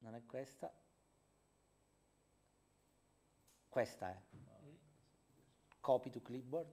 non è questa, questa è copy to clipboard,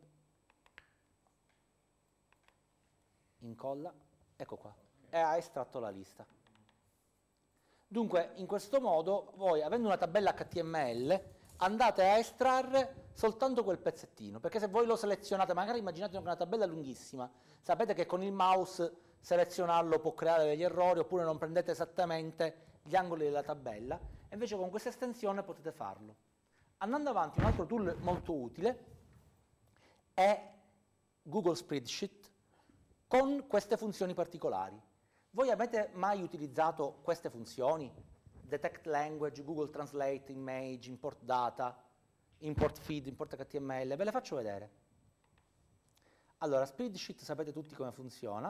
incolla, ecco qua, e ha estratto la lista. Dunque, in questo modo, voi, avendo una tabella HTML, andate a estrarre soltanto quel pezzettino, perché se voi lo selezionate, magari immaginate una tabella lunghissima, sapete che con il mouse selezionarlo può creare degli errori, oppure non prendete esattamente gli angoli della tabella, e invece con questa estensione potete farlo. Andando avanti, un altro tool molto utile è Google Spreadsheet con queste funzioni particolari. Voi avete mai utilizzato queste funzioni? Detect language, Google Translate, image, import data, import feed, import HTML, ve le faccio vedere. Allora, Spreadsheet sapete tutti come funziona.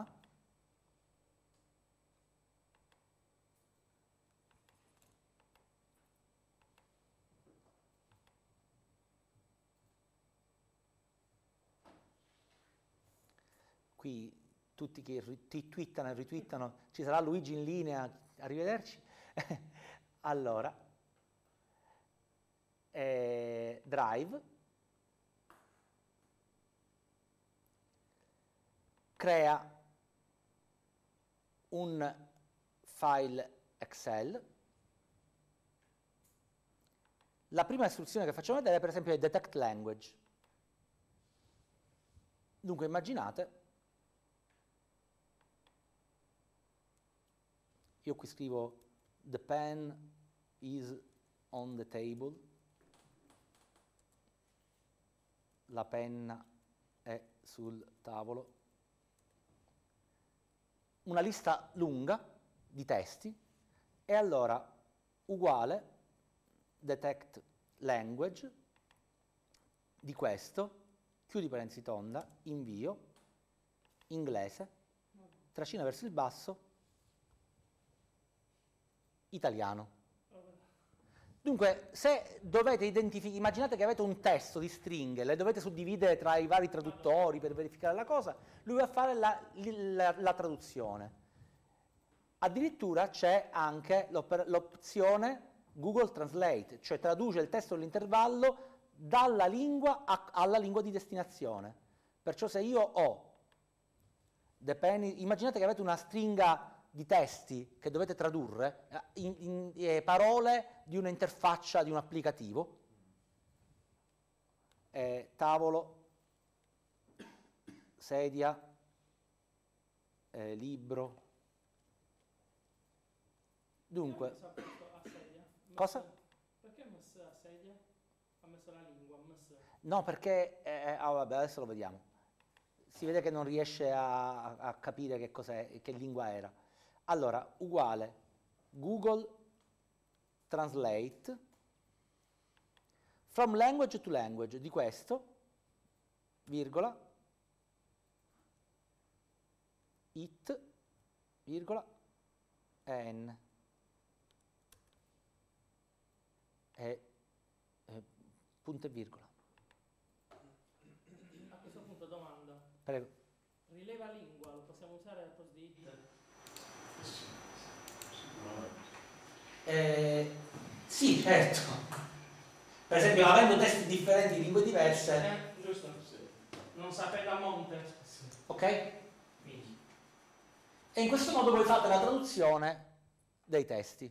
Qui tutti che twittano e ritwittano, ci sarà Luigi in linea, arrivederci. Allora, Drive crea un file Excel. La prima istruzione che facciamo vedere, per esempio, è detect language. Dunque immaginate, io qui scrivo the pen is on the table, la penna è sul tavolo, una lista lunga di testi, e allora uguale detect language di questo, chiudi parentesi tonda, invio, inglese, trascina verso il basso, italiano. Dunque, se dovete identificare, immaginate che avete un testo di stringhe, le dovete suddividere tra i vari traduttori per verificare la cosa, lui va a fare la traduzione. Addirittura c'è anche l'opzione Google Translate, cioè traduce il testo dell'intervallo dalla lingua alla lingua di destinazione. Perciò se io ho, immaginate che avete una stringa di testi che dovete tradurre in parole di un'interfaccia di un applicativo, tavolo, sedia, libro. Dunque, cosa? Perché ha messo la sedia? Ha messo la lingua, ha messo... No, perché, vabbè, adesso lo vediamo. Si vede che non riesce a capire che cos'è, che lingua era. Allora, uguale Google Translate from language to language di questo, virgola, it, virgola, n. Punto e virgola. A questo punto domanda. Prego. Rileva lingua, lo possiamo usare al posto di it? Sì, certo. Per esempio, avendo testi differenti di lingue diverse. Giusto. Non sapete a monte. Ok? E in questo modo voi fate la traduzione dei testi.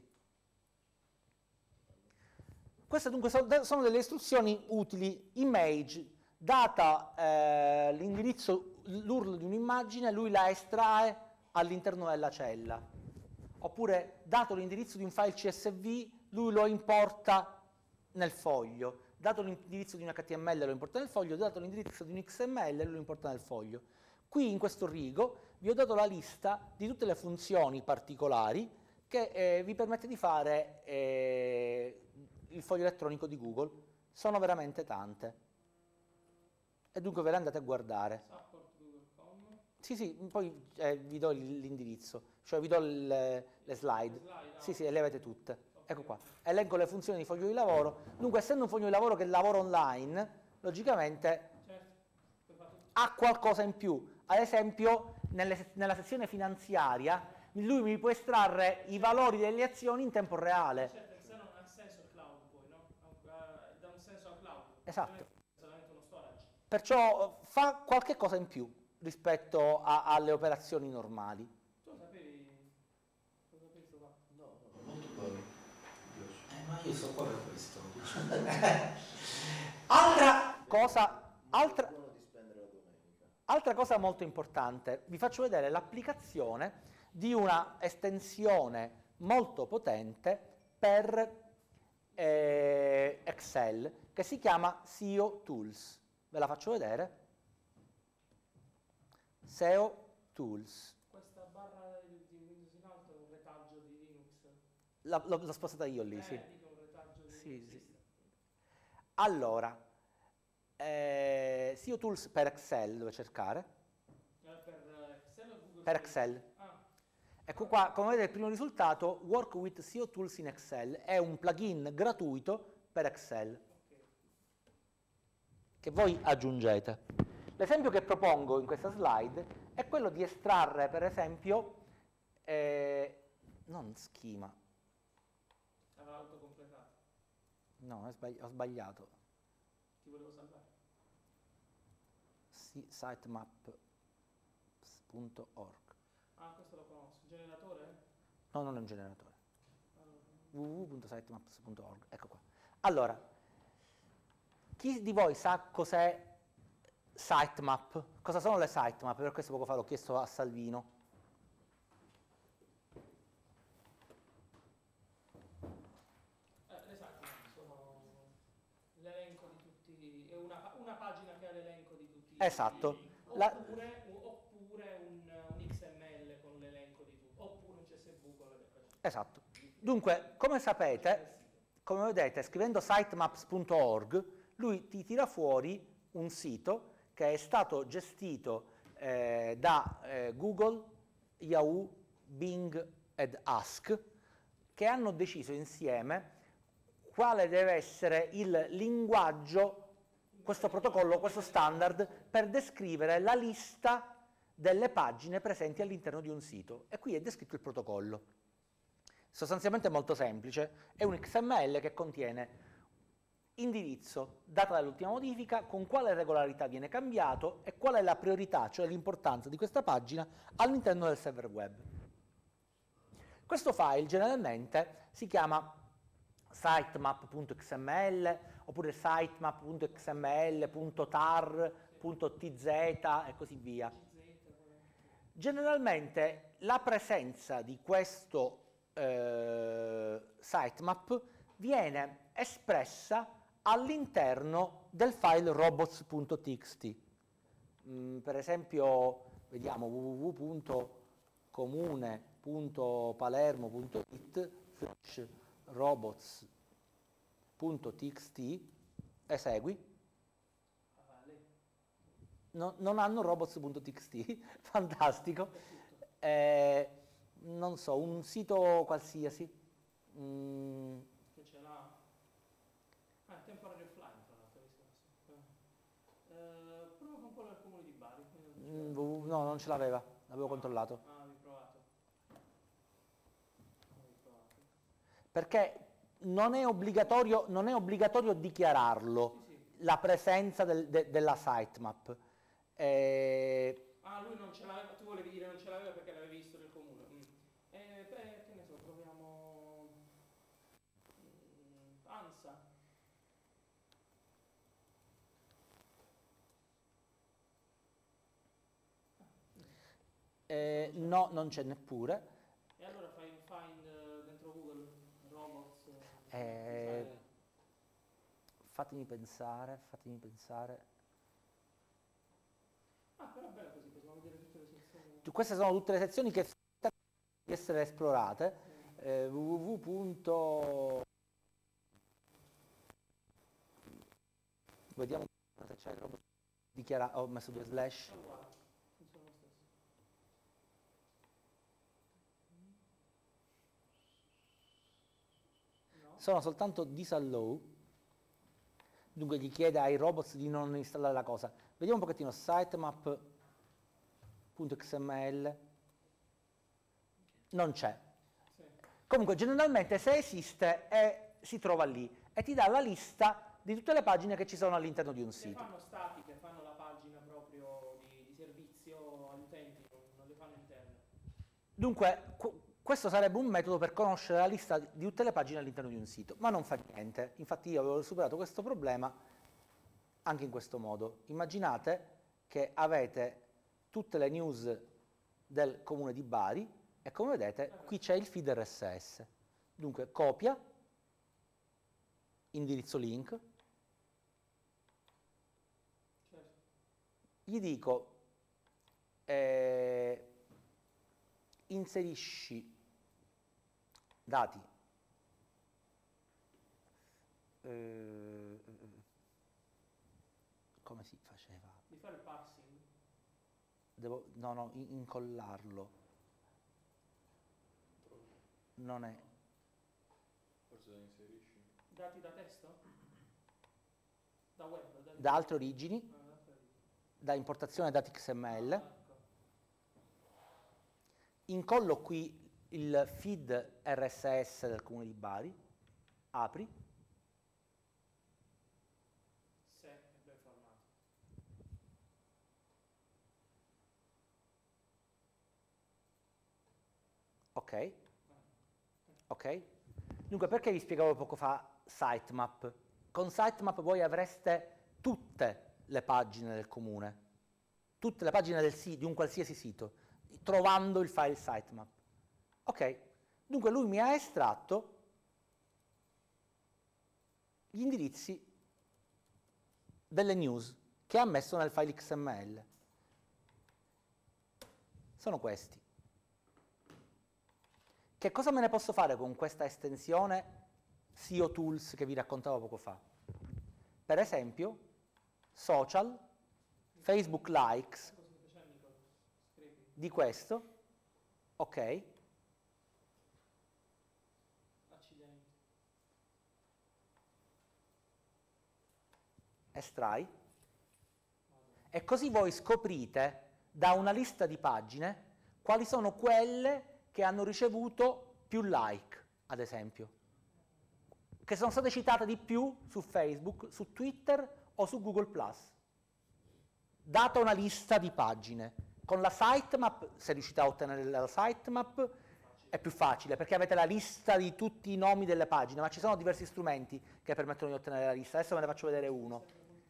Queste dunque sono delle istruzioni utili. Image, data l'indirizzo, l'URL di un'immagine, lui la estrae all'interno della cella. Oppure, dato l'indirizzo di un file CSV, lui lo importa nel foglio. Dato l'indirizzo di un HTML lo importa nel foglio, dato l'indirizzo di un XML lo importa nel foglio. Qui in questo rigo vi ho dato la lista di tutte le funzioni particolari che vi permette di fare il foglio elettronico di Google. Sono veramente tante. E dunque ve le andate a guardare. Support Google.com. Sì, poi vi do l'indirizzo, cioè vi do le slide. Sì, le avete tutte. Okay. Ecco qua. Elenco le funzioni di foglio di lavoro. Dunque, essendo un foglio di lavoro che lavora online, logicamente ha qualcosa in più. Ad esempio, nella sezione finanziaria lui mi può estrarre i valori delle azioni in tempo reale. Certo, Excel non ha senso il cloud poi, no? Dà un senso al cloud. Esatto. È solamente uno storage. Perciò fa qualche cosa in più rispetto alle operazioni normali. Tu lo sapevi sto fatto? No, molto buono. Ma io so qua per questo. Altra cosa, Buono di spendere la domenica. altra cosa molto importante, vi faccio vedere l'applicazione di una estensione molto potente per Excel che si chiama SEO Tools. Ve la faccio vedere? SEO Tools. Questa barra di Windows in alto è un retaggio di Linux. L'ho spostata io lì, sì. Dico un retaggio di Sì, Linux. sì. Allora, SEO Tools per Excel, dove cercare? Per Excel o Google? Per Excel. Ah, Ecco qua, come vedete il primo risultato, Work with SEO Tools in Excel, è un plugin gratuito per Excel ok. che voi aggiungete. L'esempio che propongo in questa slide è quello di estrarre, per esempio, non schema, Aveva autocompletato. no, ho sbagliato, Ti volevo salvare. sitemap.org. Ah, questo lo conosco. Generatore? No, non è un generatore. Allora, www.sitemaps.org, ecco qua. Allora, chi di voi sa cos'è sitemap? Cosa sono le sitemap? Per questo poco fa l'ho chiesto a Salvino. le sitemap sono l'elenco di tutti, è una pagina che ha l'elenco di tutti. Esatto. Oppure un XML con l'elenco di tutti, oppure un CSV con l'elenco. Esatto. Dunque, come sapete, come vedete, scrivendo sitemaps.org, lui ti tira fuori un sito che è stato gestito da Google, Yahoo, Bing ed Ask, che hanno deciso insieme quale deve essere il linguaggio, questo protocollo, questo standard, per descrivere la lista delle pagine presenti all'interno di un sito. E qui è descritto il protocollo. Sostanzialmente è molto semplice, è un XML che contiene indirizzo, data dall'ultima modifica, con quale regolarità viene cambiato e qual è la priorità, cioè l'importanza di questa pagina all'interno del server web. Questo file generalmente si chiama sitemap.xml oppure sitemap.xml.tar.tz e così via. Generalmente la presenza di questo sitemap viene espressa all'interno del file robots.txt. Per esempio, vediamo www.comune.palermo.it/robots.txt, esegui. Non hanno robots.txt, fantastico. Non so, un sito qualsiasi. Che ce l'ha? Ah, temporary offline, tra l'altro. Prova con quello del comune di Bari. No, non ce l'aveva, l'avevo controllato. Ah, avevi provato. Perché non è obbligatorio dichiararlo, Sì, sì. la presenza della sitemap. Ah, lui non ce l'aveva, tu volevi dire non ce l'aveva perché l'avevi visto nel comune. Che ne so, proviamo ANSA. No, non c'è neppure. E allora fai un find dentro Google, robots. Fatemi pensare. Ah, però è bello così, possiamo vedere tutte le sezioni. Queste sono tutte le sezioni che di essere esplorate. www. Vediamo se c'è il robot. Ho messo 2 slash. Uguale, funziona lo stesso. No? Sono soltanto disallow, dunque gli chiede ai robots di non installare la cosa. Vediamo un pochettino sitemap.xml. non c'è. Sì. Comunque generalmente se esiste si trova lì e ti dà la lista di tutte le pagine che ci sono all'interno di un Le sito. fanno statiche, fanno la pagina proprio di servizio agli utenti, non le fanno interne. Dunque questo sarebbe un metodo per conoscere la lista di tutte le pagine all'interno di un sito, ma non fa niente. Infatti io avevo superato questo problema anche in questo modo. Immaginate che avete tutte le news del comune di Bari e come vedete qui c'è il feed RSS. Dunque copia, indirizzo link, Certo. gli dico inserisci dati come si faceva? Di fare il parsing. No, incollarlo. Non è. Forse la inserisci. Dati da testo? Da web? Da altre origini, da altre origini. da importazione dati XML. Ecco. Incollo qui il feed RSS del comune di Bari, apri, Se è ben formato. ok, ok. Dunque perché vi spiegavo poco fa sitemap? Con sitemap voi avreste tutte le pagine del comune, tutte le pagine di un qualsiasi sito, trovando il file sitemap. Ok, dunque lui mi ha estratto gli indirizzi delle news che ha messo nel file XML. Sono questi. Che cosa me ne posso fare con questa estensione SEO Tools che vi raccontavo poco fa? Per esempio, social, Facebook likes, di questo, ok, Accidenti. estrai, e così voi scoprite da una lista di pagine quali sono quelle che hanno ricevuto più like, ad esempio, che sono state citate di più su Facebook, su Twitter o su Google+. Data una lista di pagine. Con la sitemap, se riuscite a ottenere la sitemap, è più facile, perché avete la lista di tutti i nomi delle pagine, ma ci sono diversi strumenti che permettono di ottenere la lista. Adesso ve ne faccio vedere uno.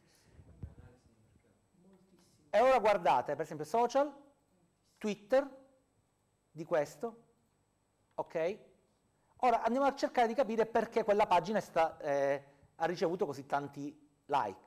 E ora guardate, per esempio, social, Twitter, di questo, ok? Ora andiamo a cercare di capire perché quella pagina ha ricevuto così tanti like.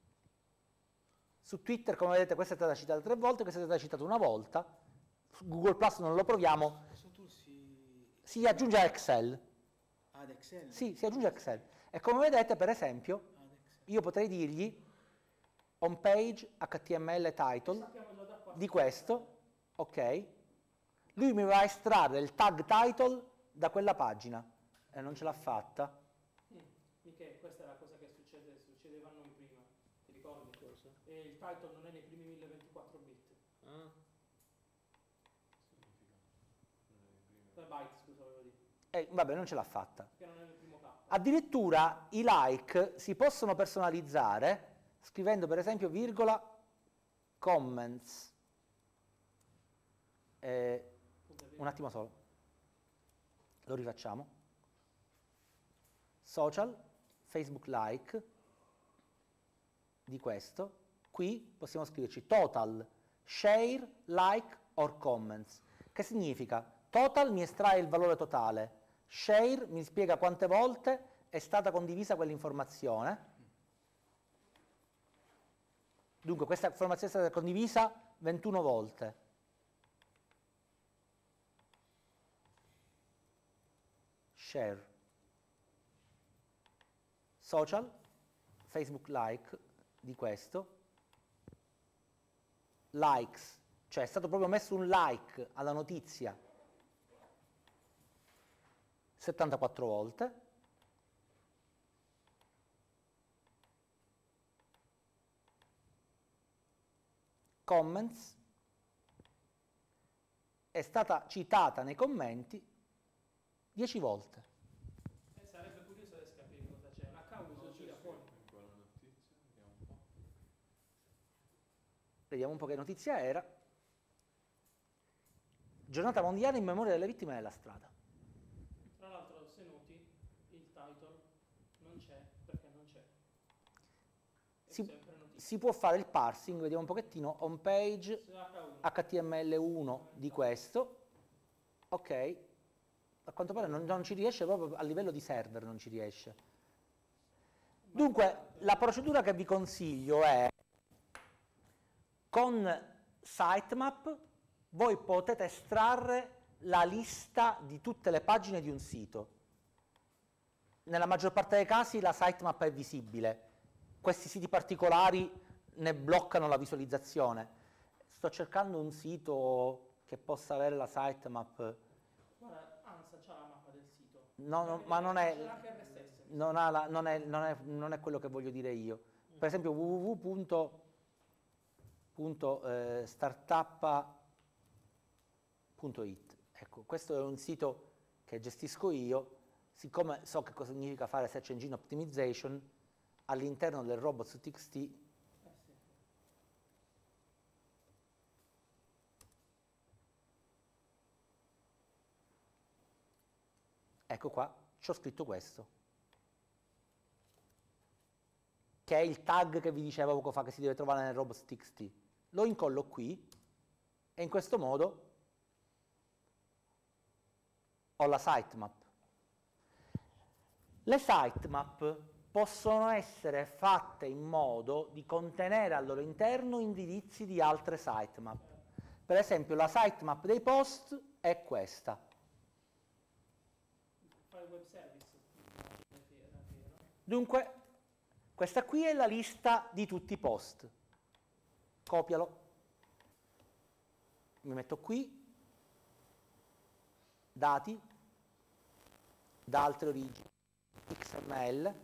Su Twitter, come vedete, questa è stata citata 3 volte, questa è stata citata una volta. Su Google Plus non lo proviamo. Questo tool Si aggiunge a Excel. ad Excel? Sì, si aggiunge a Excel. E come vedete, per esempio, Ad Excel. io potrei dirgli home page HTML title Sappiamo già da qua. di questo, ok? Lui mi va a estrarre il tag title da quella pagina e non ce l'ha fatta. Michele, questa è la cosa che succedeva a noi prima, ti ricordi? E il title non è nei primi 1024 bit. Ah. 3 bytes, scusa, volevo dire. Vabbè, non ce l'ha fatta. Perché non è nel primo K. Addirittura i like si possono personalizzare scrivendo per esempio virgola comments. Un attimo solo. Lo rifacciamo. Social, Facebook like, di questo. Qui possiamo scriverci total, share, like or comments. Che significa? Total mi estrae il valore totale, share mi spiega quante volte è stata condivisa quell'informazione. Dunque questa informazione è stata condivisa 21 volte. Share. Social, Facebook like di questo. Likes, cioè è stato proprio messo un like alla notizia 74 volte. Comments, è stata citata nei commenti 10 volte. Sarebbe curioso adesso capire cosa c'è. Un account tira fuori. Ancora notizia, vediamo un po'. Vediamo un po' che notizia era. Giornata mondiale in memoria delle vittime della strada. Tra l'altro, se noti, il title non c'è perché non c'è. È sempre notizia. Si può fare il parsing, vediamo un pochettino, home page, Su H1. HTML1 di questo, ok, a quanto pare non ci riesce proprio a livello di server, non ci riesce. Dunque, la procedura che vi consiglio è, con sitemap, voi potete estrarre la lista di tutte le pagine di un sito. Nella maggior parte dei casi la sitemap è visibile. Questi siti particolari ne bloccano la visualizzazione. Sto cercando un sito che possa avere la sitemap. Guarda, ANSA c'ha la mappa del sito. No, ma non è, C'è anche RSS. non è quello che voglio dire io. Per esempio www.startuppa.it. Ecco, questo è un sito che gestisco io. Siccome so che cosa significa fare search engine optimization, all'interno del robots.txt Sì. ecco qua, ci ho scritto questo, che è il tag che vi dicevo poco fa che si deve trovare nel robots.txt. Lo incollo qui e in questo modo ho la sitemap. Le sitemap possono essere fatte in modo di contenere al loro interno indirizzi di altre sitemap. Per esempio la sitemap dei post è questa. Fare web service. Dunque, questa qui è la lista di tutti i post. Copialo. Mi metto qui. Dati. Da altre origini. XML.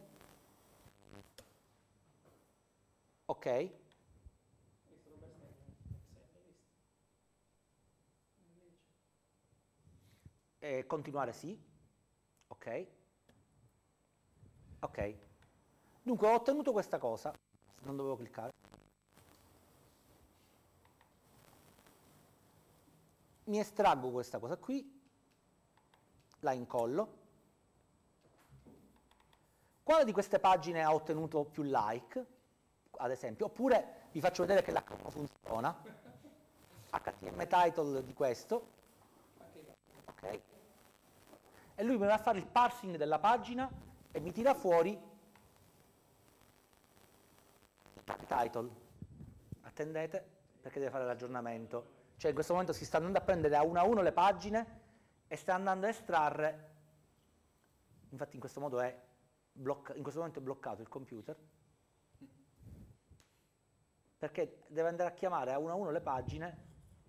Ok. Questo roba esterna, Excel, hai visto? Invece. Continuare sì. Ok. Ok. Dunque ho ottenuto questa cosa. Non dovevo cliccare. Mi estraggo questa cosa qui. La incollo. Quale di queste pagine ha ottenuto più like? Ad esempio, oppure vi faccio vedere che l'H1 funziona. HTML title di questo. Ok. E lui mi va a fare il parsing della pagina e mi tira fuori il tag title. Attendete, perché deve fare l'aggiornamento. Cioè in questo momento si sta andando a prendere a uno le pagine e sta andando a estrarre. Infatti in questo modo in questo momento è bloccato il computer, perché deve andare a chiamare a uno le pagine.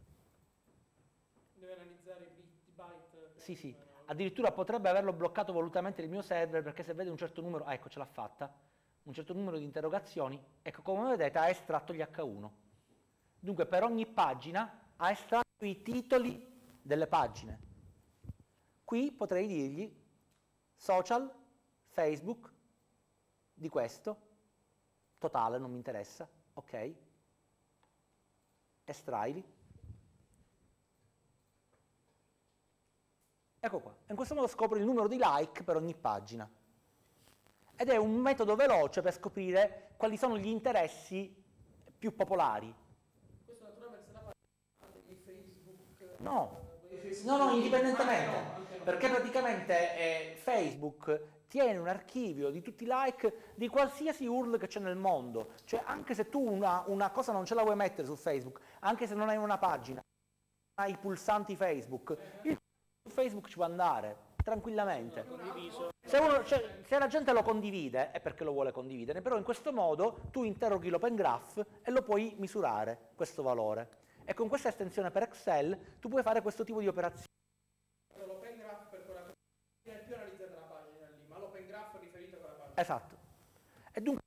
Deve analizzare i byte. Sì. Addirittura potrebbe averlo bloccato volutamente il mio server, perché se vede un certo numero, ecco ce l'ha fatta, un certo numero di interrogazioni, ecco come vedete ha estratto gli H1. Dunque per ogni pagina ha estratto i titoli delle pagine. Qui potrei dirgli social, Facebook, di questo, totale, non mi interessa, ok, estraili. Ecco qua, in questo modo scopro il numero di like per ogni pagina. Ed è un metodo veloce per scoprire quali sono gli interessi più popolari. Questo naturalmente se la parte di Facebook. No, indipendentemente, perché praticamente Facebook tiene un archivio di tutti i like di qualsiasi URL che c'è nel mondo. Cioè anche se tu una cosa non ce la vuoi mettere su Facebook, anche se non hai una pagina, hai i pulsanti Facebook, su Facebook ci può andare tranquillamente. Se la gente lo condivide è perché lo vuole condividere, però in questo modo tu interroghi l'Open Graph e lo puoi misurare questo valore. E con questa estensione per Excel tu puoi fare questo tipo di operazioni. L'Open Graph per quella è più analizzata la pagina lì, ma l'Open Graph è riferito a quella pagina. Esatto. E dunque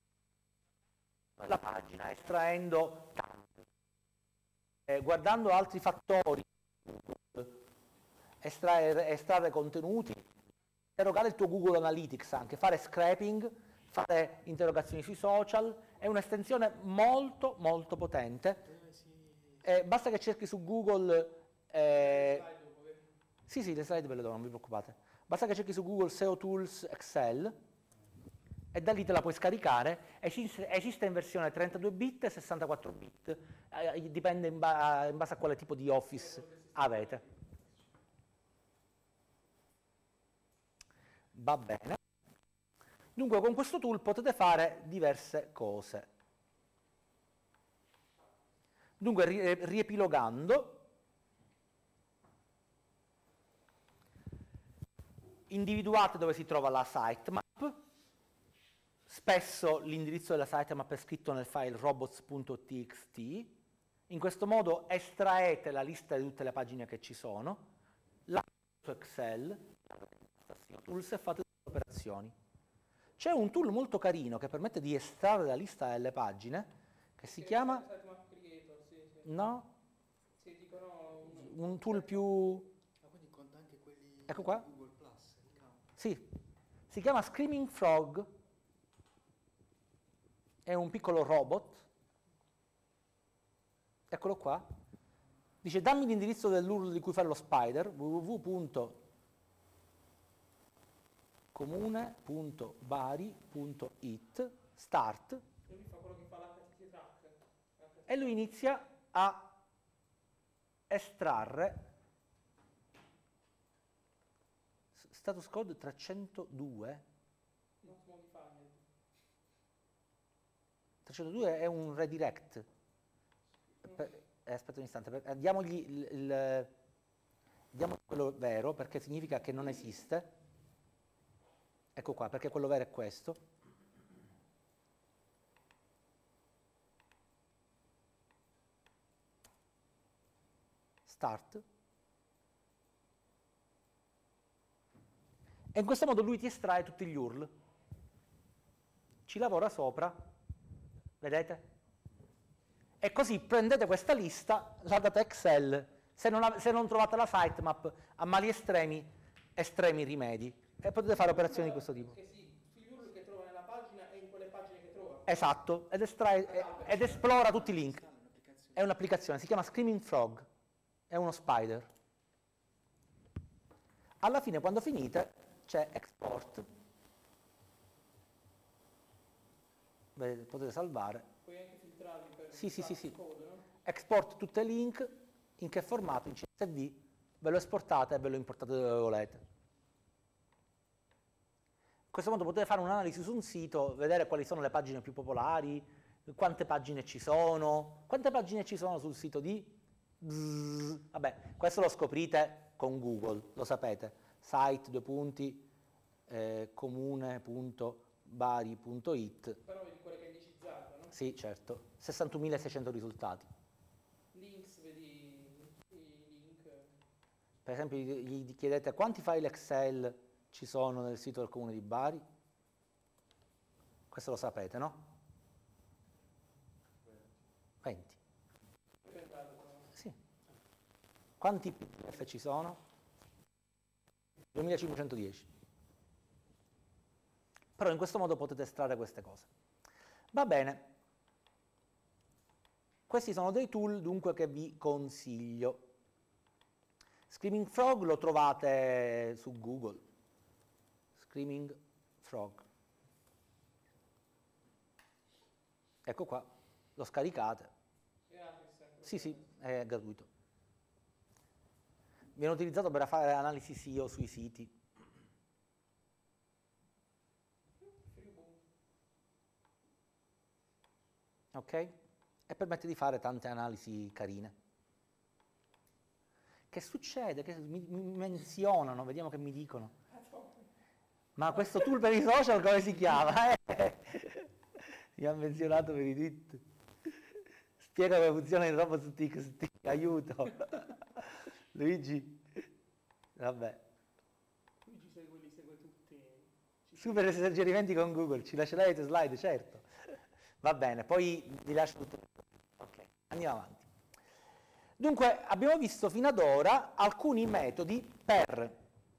la pagina estraendo tanto, guardando altri fattori estrarre contenuti, interrogare il tuo Google Analytics anche, fare scraping, fare interrogazioni sui social, è un'estensione molto molto potente. Basta che cerchi su Google, sì, le slide ve le do, non vi preoccupate, basta che cerchi su Google SEO Tools Excel e da lì te la puoi scaricare. Esiste in versione 32 bit e 64 bit, dipende in base a quale tipo di Office avete. Va bene. Dunque con questo tool potete fare diverse cose. Dunque riepilogando, individuate dove si trova la sitemap. Spesso l'indirizzo della sitemap è scritto nel file robots.txt. In questo modo estraete la lista di tutte le pagine che ci sono, la su Excel, tools e fate le operazioni. C'è un tool molto carino che permette di estrarre la lista delle pagine, che si chiama... No? Un tool più... quindi conta anche quelli ecco qua. di Google Plus, Sì, si chiama Screaming Frog, è un piccolo robot, eccolo qua, dice dammi l'indirizzo dell'URL di cui fare lo spider, www.comune.bari.it, start, e lui inizia a estrarre status code 302. 302 è un redirect. Aspetta un istante, diamogli quello vero, perché significa che non esiste. Ecco qua, perché quello vero è questo. Start. E in questo modo lui ti estrae tutti gli URL. Ci lavora sopra, vedete? E così prendete questa lista, la date Excel, se non trovate la sitemap, a mali estremi rimedi, e potete fare operazioni di questo tipo. Che sì, gli URL che trova nella pagina e in quelle pagine che trova. Esatto, ed esplora tutti i link. È un'applicazione, si chiama Screaming Frog, è uno spider. Alla fine, quando finite, c'è export. Vedete, potete salvare. Puoi anche filtrarli per Sì. code, no? Export tutti i link, in che formato? In CSV, ve lo esportate e ve lo importate dove volete. In questo modo potete fare un'analisi su un sito, vedere quali sono le pagine più popolari, quante pagine ci sono sul sito di... Vabbè, questo lo scoprite con Google, lo sapete. Site, comune.bari.it. Però vedi quelle che hai indicizzate, no? Sì, certo. 61.600 risultati. Links, vedi i link. Per esempio gli chiedete quanti file Excel ci sono nel sito del comune di Bari. Questo lo sapete, no? 20. Sì. Quanti PDF ci sono? 2510. Però in questo modo potete estrarre queste cose. Va bene. Questi sono dei tool dunque che vi consiglio. Screaming Frog lo trovate su Google. Screaming Frog. Ecco qua, lo scaricate. Sì, è gratuito. Viene utilizzato per fare analisi SEO sui siti. Ok? E permette di fare tante analisi carine. Che succede? Che mi menzionano, vediamo che mi dicono. Ma questo tool per i social come si chiama? Mi ha menzionato per i tweet. Spiega come funziona il robot su TXT, aiuto. Luigi, vabbè. Luigi li segue tutti. Super suggerimenti con Google, ci lascerai le tue slide, certo. Va bene, poi vi lascio tutto. Ok, andiamo avanti. Dunque abbiamo visto fino ad ora alcuni metodi per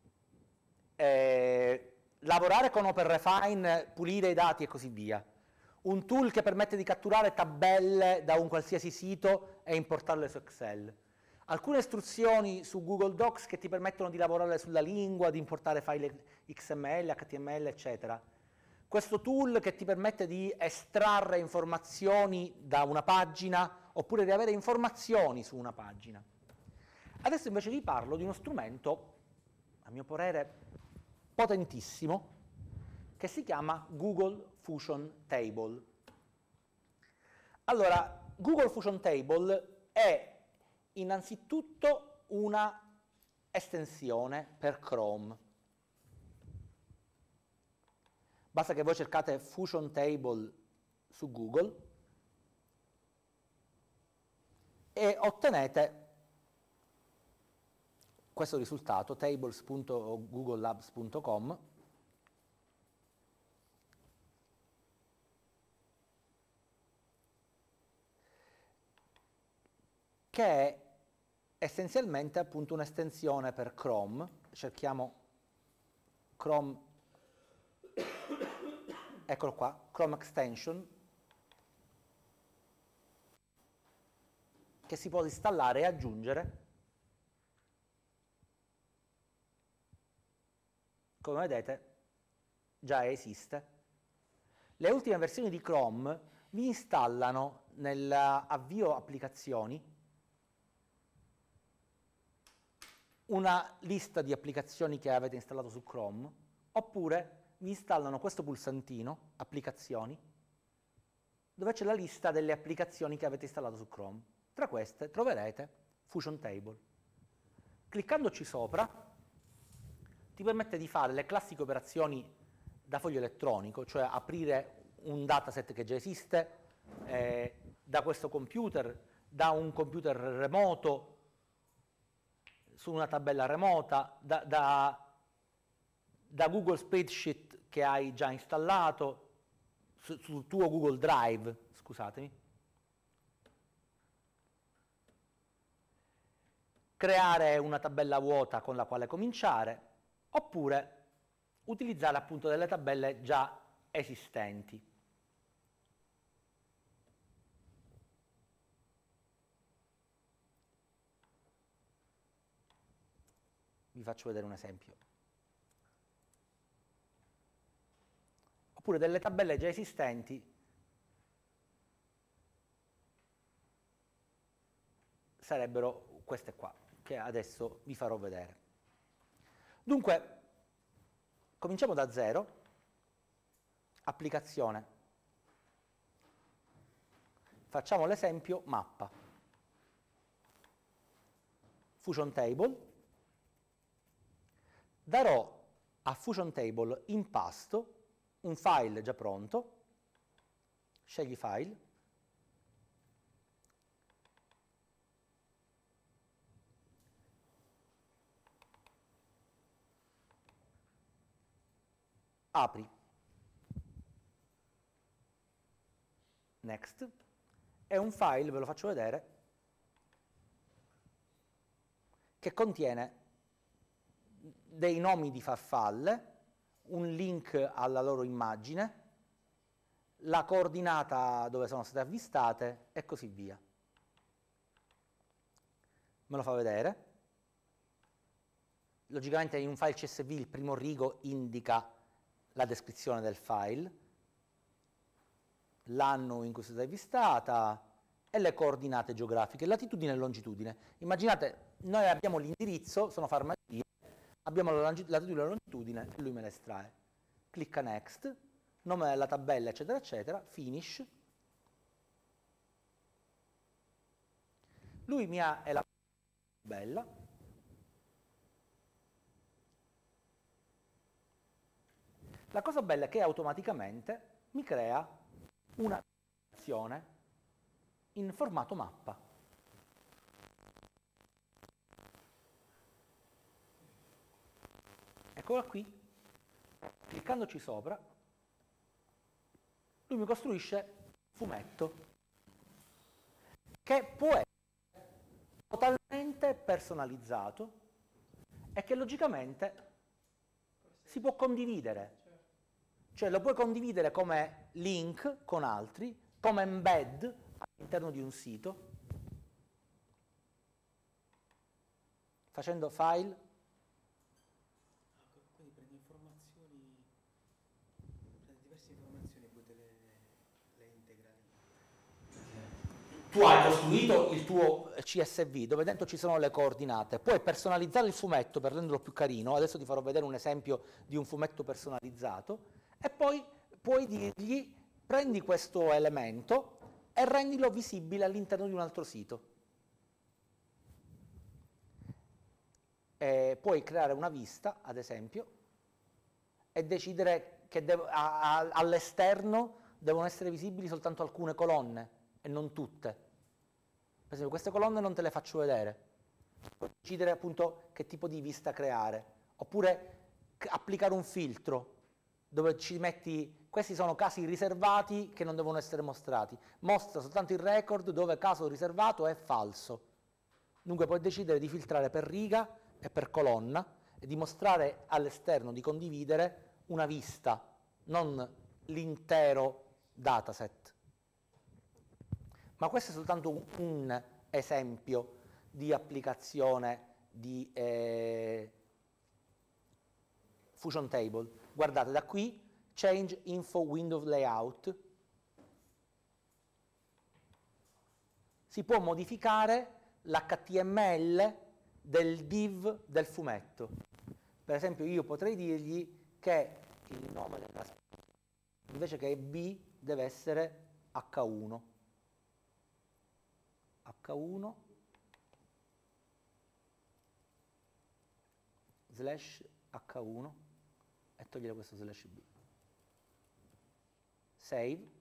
lavorare con OpenRefine, pulire i dati e così via. Un tool che permette di catturare tabelle da un qualsiasi sito e importarle su Excel. Alcune istruzioni su Google Docs che ti permettono di lavorare sulla lingua, di importare file XML, HTML, eccetera. Questo tool che ti permette di estrarre informazioni da una pagina oppure di avere informazioni su una pagina. Adesso invece vi parlo di uno strumento, a mio parere, potentissimo, che si chiama Google Fusion Table. Allora, Google Fusion Table è innanzitutto una estensione per Chrome. Basta che voi cercate Fusion Table su Google e ottenete questo risultato, tables.googlelabs.com, che è essenzialmente appunto un'estensione per Chrome. Cerchiamo Chrome, eccolo qua, Chrome Extension, che si può installare e aggiungere. Come vedete già esiste. Le ultime versioni di Chrome vi installano nell'avvio applicazioni una lista di applicazioni che avete installato su Chrome, oppure vi installano questo pulsantino, applicazioni, dove c'è la lista delle applicazioni che avete installato su Chrome. Tra queste troverete Fusion Table. Cliccandoci sopra ti permette di fare le classiche operazioni da foglio elettronico, cioè aprire un dataset che già esiste da questo computer, da un computer remoto, su una tabella remota, da Google Spreadsheet che hai già installato, sul tuo Google Drive, scusatemi. Creare una tabella vuota con la quale cominciare, oppure utilizzare appunto delle tabelle già esistenti. Vi faccio vedere un esempio. Oppure delle tabelle già esistenti sarebbero queste qua, che adesso vi farò vedere. Dunque, cominciamo da zero. Applicazione. Facciamo l'esempio mappa. Fusion Table. Darò a Fusion Table in pasto un file già pronto. Scegli file. Apri. Next. È un file, ve lo faccio vedere, che contiene dei nomi di farfalle, un link alla loro immagine, la coordinata dove sono state avvistate e così via. Me lo fa vedere. Logicamente in un file CSV il primo rigo indica la descrizione del file, l'anno in cui è stata avvistata e le coordinate geografiche, latitudine e longitudine. Immaginate, noi abbiamo l'indirizzo, sono farmacie, abbiamo la latitudine e la longitudine e lui me la estrae. Clicca Next, nome della tabella, eccetera, eccetera, Finish. Lui mi ha elaborato la tabella. La cosa bella è che automaticamente mi crea una azione in formato mappa. Eccola qui, cliccandoci sopra, lui mi costruisce un fumetto che può essere è personalizzato e che logicamente si può condividere. Cioè lo puoi condividere come link con altri, come embed all'interno di un sito, facendo file. Quindi prende informazioni, prende diverse informazioni e poi le integra lì. Tu hai costruito il tuo CSV dove dentro ci sono le coordinate, puoi personalizzare il fumetto per renderlo più carino, adesso ti farò vedere un esempio di un fumetto personalizzato, e poi puoi dirgli prendi questo elemento e rendilo visibile all'interno di un altro sito. Puoi creare una vista, ad esempio, e decidere che all'esterno devono essere visibili soltanto alcune colonne e non tutte. Per esempio, queste colonne non te le faccio vedere. Puoi decidere appunto che tipo di vista creare, oppure applicare un filtro dove ci metti, questi sono casi riservati che non devono essere mostrati, mostra soltanto il record dove caso riservato è falso. Dunque puoi decidere di filtrare per riga e per colonna e di mostrare all'esterno, di condividere una vista, non l'intero dataset. Ma questo è soltanto un esempio di applicazione di Fusion Table. Guardate, da qui, Change Info Window Layout, si può modificare l'HTML del div del fumetto. Per esempio io potrei dirgli che il nome della specie, invece che B, deve essere H1. H1 slash H1 e togliere questo slash B. Save.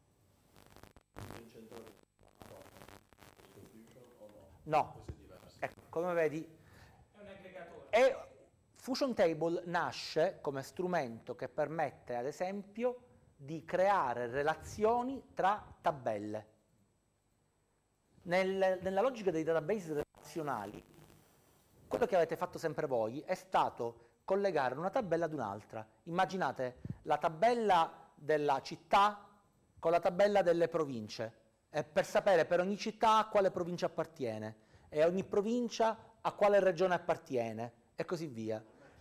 No, ecco, come vedi, È un aggregatore. Fusion Table nasce come strumento che permette, ad esempio, di creare relazioni tra tabelle. Nella logica dei database relazionali, quello che avete fatto sempre voi è stato collegare una tabella ad un'altra. Immaginate la tabella della città con la tabella delle province, per sapere per ogni città a quale provincia appartiene e ogni provincia a quale regione appartiene e così via.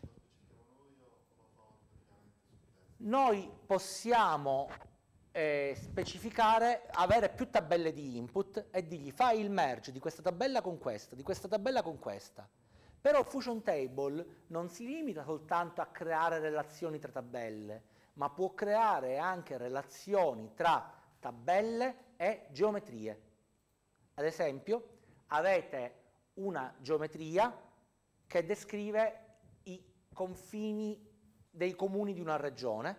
Noi possiamo specificare, avere più tabelle di input e dirgli fai il merge di questa tabella con questa, di questa tabella con questa. Però Fusion Table non si limita soltanto a creare relazioni tra tabelle, ma può creare anche relazioni tra tabelle e geometrie. Ad esempio, avete una geometria che descrive i confini dei comuni di una regione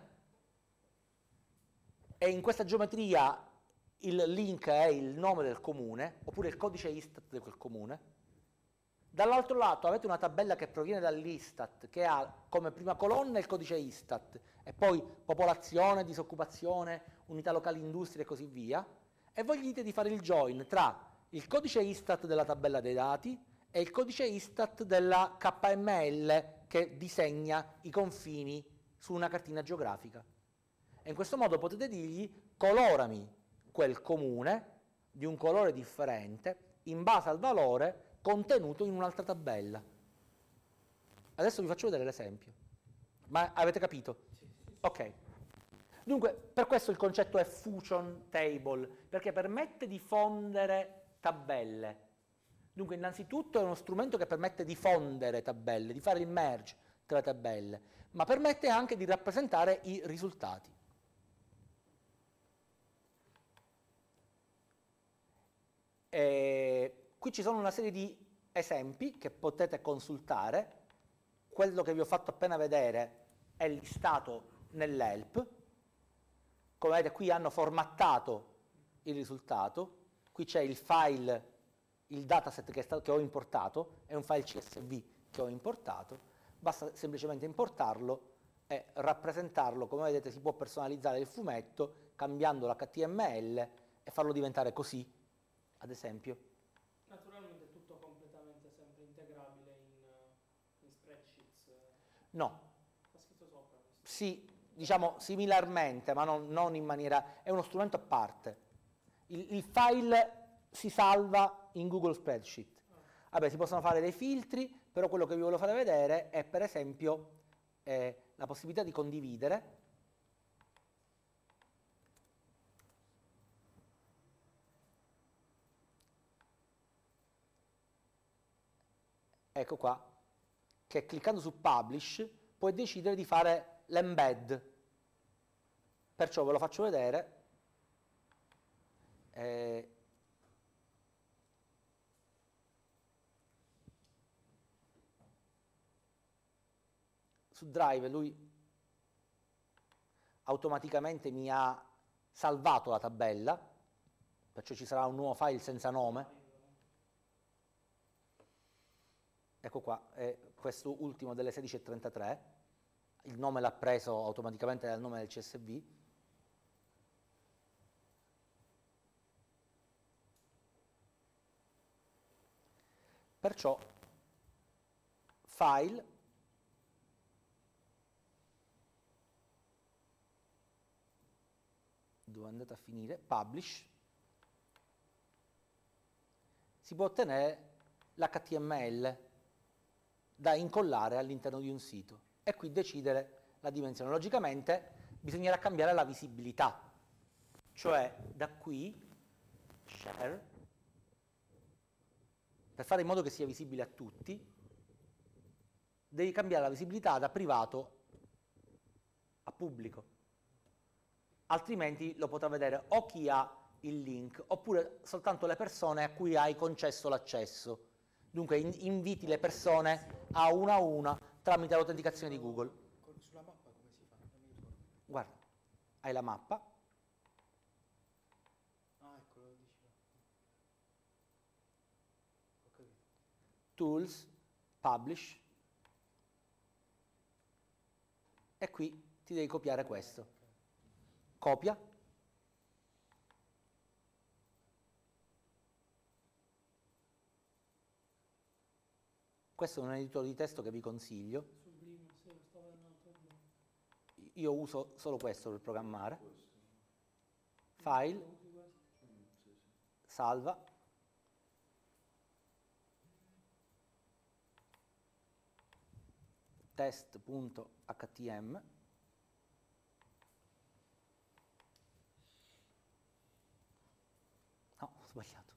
e in questa geometria il link è il nome del comune oppure il codice Istat di quel comune. Dall'altro lato avete una tabella che proviene dall'Istat che ha come prima colonna il codice Istat e poi popolazione, disoccupazione, unità locali, industrie e così via, e voi gli dite di fare il join tra il codice Istat della tabella dei dati e il codice Istat della KML che disegna i confini su una cartina geografica. E in questo modo potete dirgli colorami quel comune di un colore differente in base al valore contenuto in un'altra tabella. Adesso vi faccio vedere l'esempio. Ma avete capito? Ok. Dunque, per questo il concetto è Fusion Table, perché permette di fondere tabelle. Dunque, innanzitutto è uno strumento che permette di fondere tabelle, di fare il merge tra tabelle, ma permette anche di rappresentare i risultati. Qui ci sono una serie di esempi che potete consultare. Quello che vi ho fatto appena vedere è listato nell'help. Come vedete qui hanno formattato il risultato, qui c'è il file, il dataset che ho importato, è un file CSV che ho importato, basta semplicemente importarlo e rappresentarlo. Come vedete si può personalizzare il fumetto cambiando l'HTML e farlo diventare così, ad esempio. Naturalmente è tutto completamente semplice. integrabile in spreadsheets? No, Sta scritto sopra questo. sì, diciamo similarmente, ma non in maniera... è uno strumento a parte. Il file si salva in Google Spreadsheet. Vabbè, si possono fare dei filtri, però quello che vi volevo fare vedere è per esempio la possibilità di condividere. Ecco qua, che cliccando su Publish puoi decidere di fare l'embed. Perciò ve lo faccio vedere. Su Drive lui automaticamente mi ha salvato la tabella, perciò ci sarà un nuovo file senza nome. Ecco qua, è questo ultimo delle 16:33, il nome l'ha preso automaticamente dal nome del CSV. Perciò file, dove è andato a finire, publish, si può ottenere l'HTML da incollare all'interno di un sito e qui decidere la dimensione. Logicamente bisognerà cambiare la visibilità, cioè da qui, share, per fare in modo che sia visibile a tutti, devi cambiare la visibilità da privato a pubblico, altrimenti lo potrà vedere o chi ha il link oppure soltanto le persone a cui hai concesso l'accesso. Dunque inviti le persone a una tramite l'autenticazione di Google. Sulla mappa come si fa? Non mi ricordo. Guarda, hai la mappa, Ah, ecco, lo dici. Ho capito. Tools, Publish, e qui ti devi copiare questo. Copia. Questo è un editore di testo che vi consiglio. Sublime, sì, lo stavo vedendo l'altro giorno. Io uso solo questo per programmare. File, Usi questo? salva. Test.htm. No, ho sbagliato.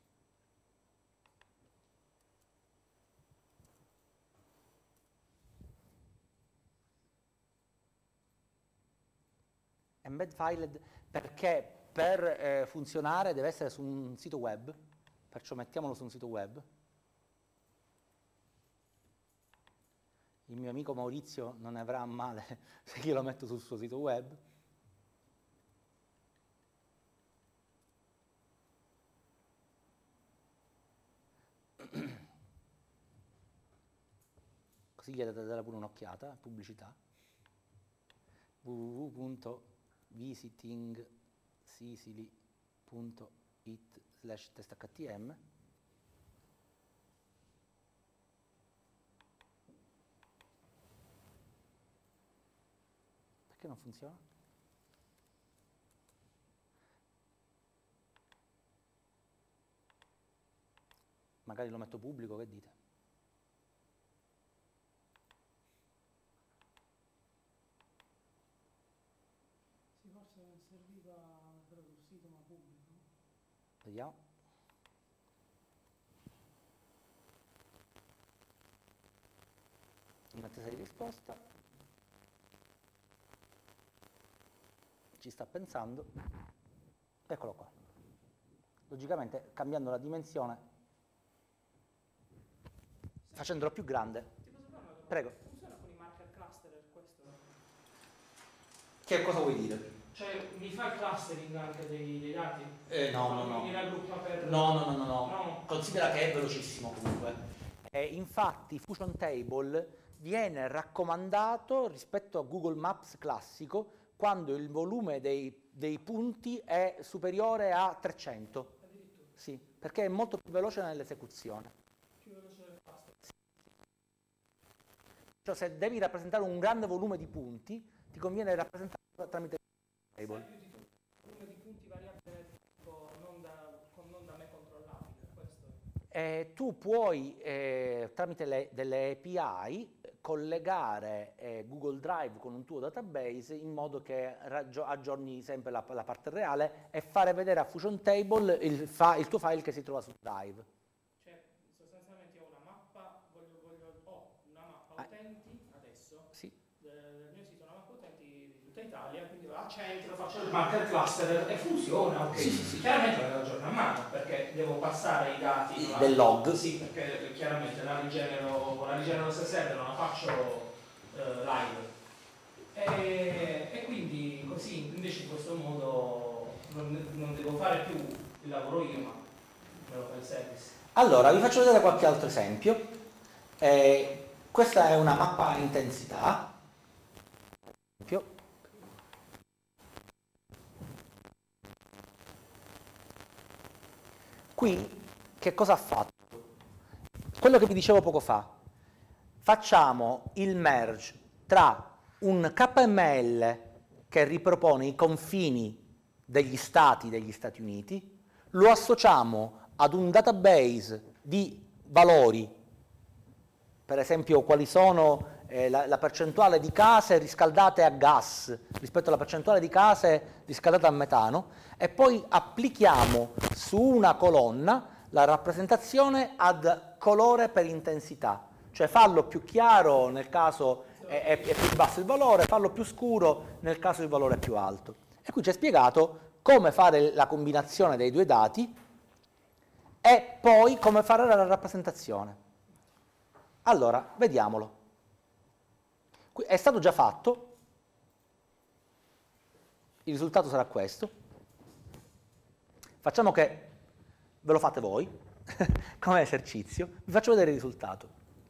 Embed file perché per funzionare deve essere su un sito web, perciò mettiamolo su un sito web. Il mio amico Maurizio non ne avrà a male se io lo metto sul suo sito web. Così gli date dare pure un'occhiata, pubblicità. www.visitingsicily.it/testhtm. Perché non funziona? Magari lo metto pubblico, che dite? Sì, forse non serviva però sul sito ma pubblico. Vediamo. In attesa di risposta. Ci sta pensando. Eccolo qua. Logicamente cambiando la dimensione, facendolo più grande. Ti posso fare una domanda? Prego. Funziona con i marker cluster questo? Che cosa vuoi dire? Cioè, mi fa il clustering anche dei dati? No. Mi raggruppa per... No. Considera che è velocissimo comunque. Infatti Fusion Table viene raccomandato rispetto a Google Maps classico quando il volume dei punti è superiore a 300. Addirittura, Sì, perché è molto più veloce nell'esecuzione. più veloce del cluster. Cioè, se devi rappresentare un grande volume di punti, ti conviene rappresentarlo tramite table. Sai più di tutto, volume di punti variabile nel tempo, non da me controllabile, questo. Tu puoi, tramite delle API, collegare Google Drive con un tuo database in modo che aggiorni sempre la parte reale e fare vedere a Fusion Table il tuo file che si trova su Drive. Cioè, sostanzialmente ho una mappa, ho una mappa utenti adesso, Sì. del mio sito, una mappa utenti di tutta Italia, quindi a centro faccio il marker cluster e funziona, ok. Sì. Chiaramente la devo aggiornare a mano perché devo passare i dati Del log. Sì, perché chiaramente la rigenero se serve, non la faccio live. E quindi così invece in questo modo non devo fare più il lavoro io, ma me lo fa il service. Allora, vi faccio vedere qualche altro esempio. Questa è una mappa a intensità. Qui che cosa ha fatto? Quello che vi dicevo poco fa. Facciamo il merge tra un KML che ripropone i confini degli Stati Uniti, lo associamo ad un database di valori, per esempio quali sono la percentuale di case riscaldate a gas rispetto alla percentuale di case riscaldate a metano, e poi applichiamo su una colonna la rappresentazione ad colore per intensità, cioè fallo più chiaro nel caso è più basso il valore, fallo più scuro nel caso il valore è più alto. E qui ci è spiegato come fare la combinazione dei due dati e poi come fare la rappresentazione. Allora, vediamolo. È stato già fatto, il risultato sarà questo. Facciamo che ve lo fate voi, come esercizio, vi faccio vedere il risultato.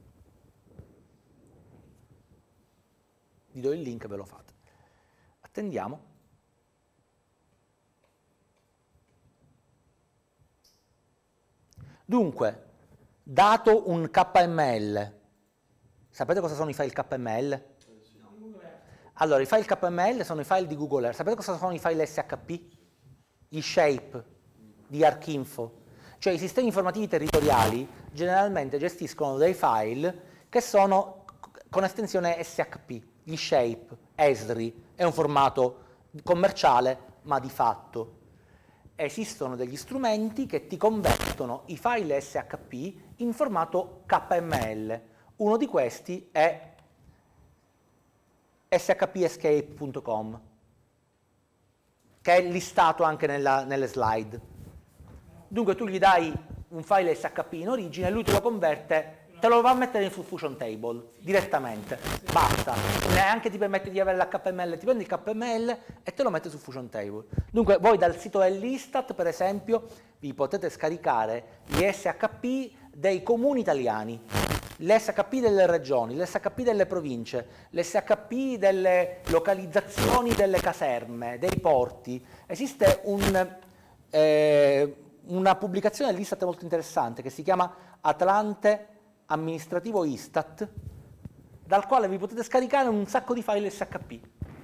Vi do il link e ve lo fate. Attendiamo. Dunque, dato un KML, sapete cosa sono i file KML? Allora, i file KML sono i file di Google Earth. Sapete cosa sono i file SHP? Gli shape di ArcInfo. Cioè i sistemi informativi territoriali generalmente gestiscono dei file che sono con estensione SHP. Gli shape, ESRI, è un formato commerciale, ma di fatto esistono degli strumenti che ti convertono i file SHP in formato KML. Uno di questi è shpescape.com, che è listato anche nelle slide. Dunque tu gli dai un file SHP in origine e lui te lo converte, te lo va a mettere su Fusion Table direttamente, basta, neanche ti permette di avere l'HTML, ti prendi il KML e te lo mette su Fusion Table. Dunque voi dal sito dell'Istat, per esempio, vi potete scaricare gli SHP dei comuni italiani, l'SHP delle regioni, l'SHP delle province, l'SHP delle localizzazioni delle caserme, dei porti. Esiste una pubblicazione dell'Istat molto interessante che si chiama Atlante Amministrativo Istat, dal quale vi potete scaricare un sacco di file SHP.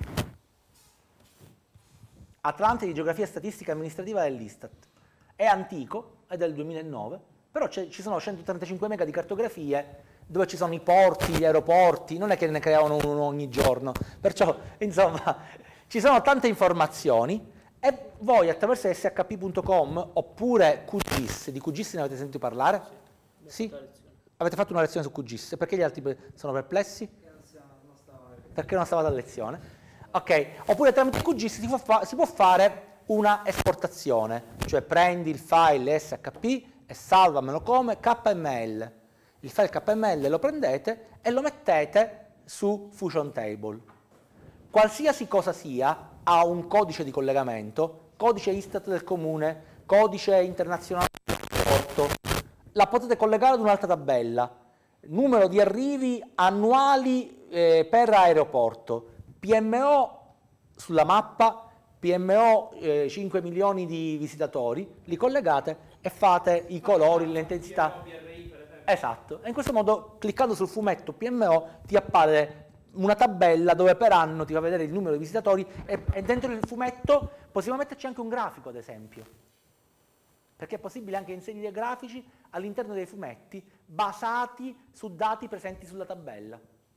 Atlante di Geografia Statistica Amministrativa dell'Istat. È antico, è del 2009, però ci sono 135 mega di cartografie dove ci sono i porti, gli aeroporti, non è che ne creavano uno ogni giorno, perciò insomma ci sono tante informazioni e voi attraverso shp.com oppure QGIS, di QGIS ne avete sentito parlare? Sì? Avete fatto una lezione su QGIS, perché gli altri sono perplessi? Perché non stavate a lezione? Ok, oppure tramite QGIS si può fare una esportazione, cioè prendi il file SHP e salvamelo come KML. Il file KML lo prendete e lo mettete su Fusion Table. Qualsiasi cosa sia ha un codice di collegamento, codice Istat del comune, codice internazionale del porto. La potete collegare ad un'altra tabella, numero di arrivi annuali per aeroporto, PMO sulla mappa, PMO 5 milioni di visitatori, li collegate e fate i colori, le intensità. Esatto, e in questo modo cliccando sul fumetto PMO ti appare una tabella dove per anno ti fa vedere il numero di visitatori e dentro il fumetto possiamo metterci anche un grafico, ad esempio, perché è possibile anche inserire grafici all'interno dei fumetti basati su dati presenti sulla tabella.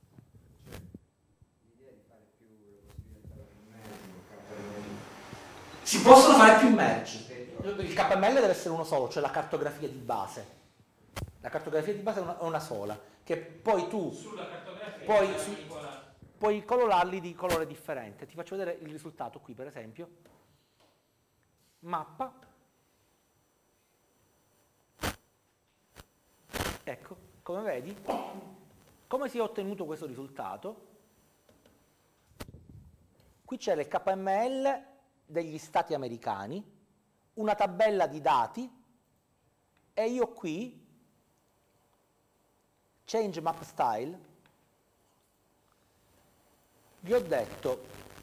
L'idea di fare più le possibilità di fare più merge, Si possono fare più merge. Il KML deve essere uno solo, cioè la cartografia di base. La cartografia di base è una sola, che poi tu Sulla cartografia puoi colorarli di colore differente. Ti faccio vedere il risultato qui, per esempio. Mappa. Ecco, come vedi, come si è ottenuto questo risultato? Qui c'è il KML degli stati americani, una tabella di dati e io qui, Change Map Style, vi ho detto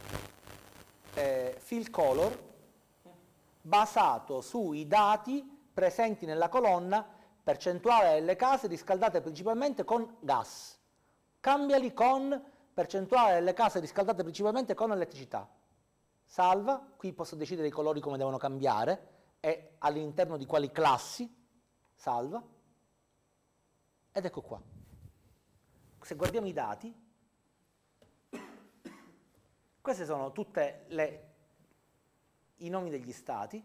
Fill Color basato sui dati presenti nella colonna percentuale delle case riscaldate principalmente con gas. Cambiali con percentuale delle case riscaldate principalmente con elettricità. Salva, qui posso decidere i colori come devono cambiare e all'interno di quali classi. Salva. Ed ecco qua. Se guardiamo i dati, questi sono tutti i nomi degli stati,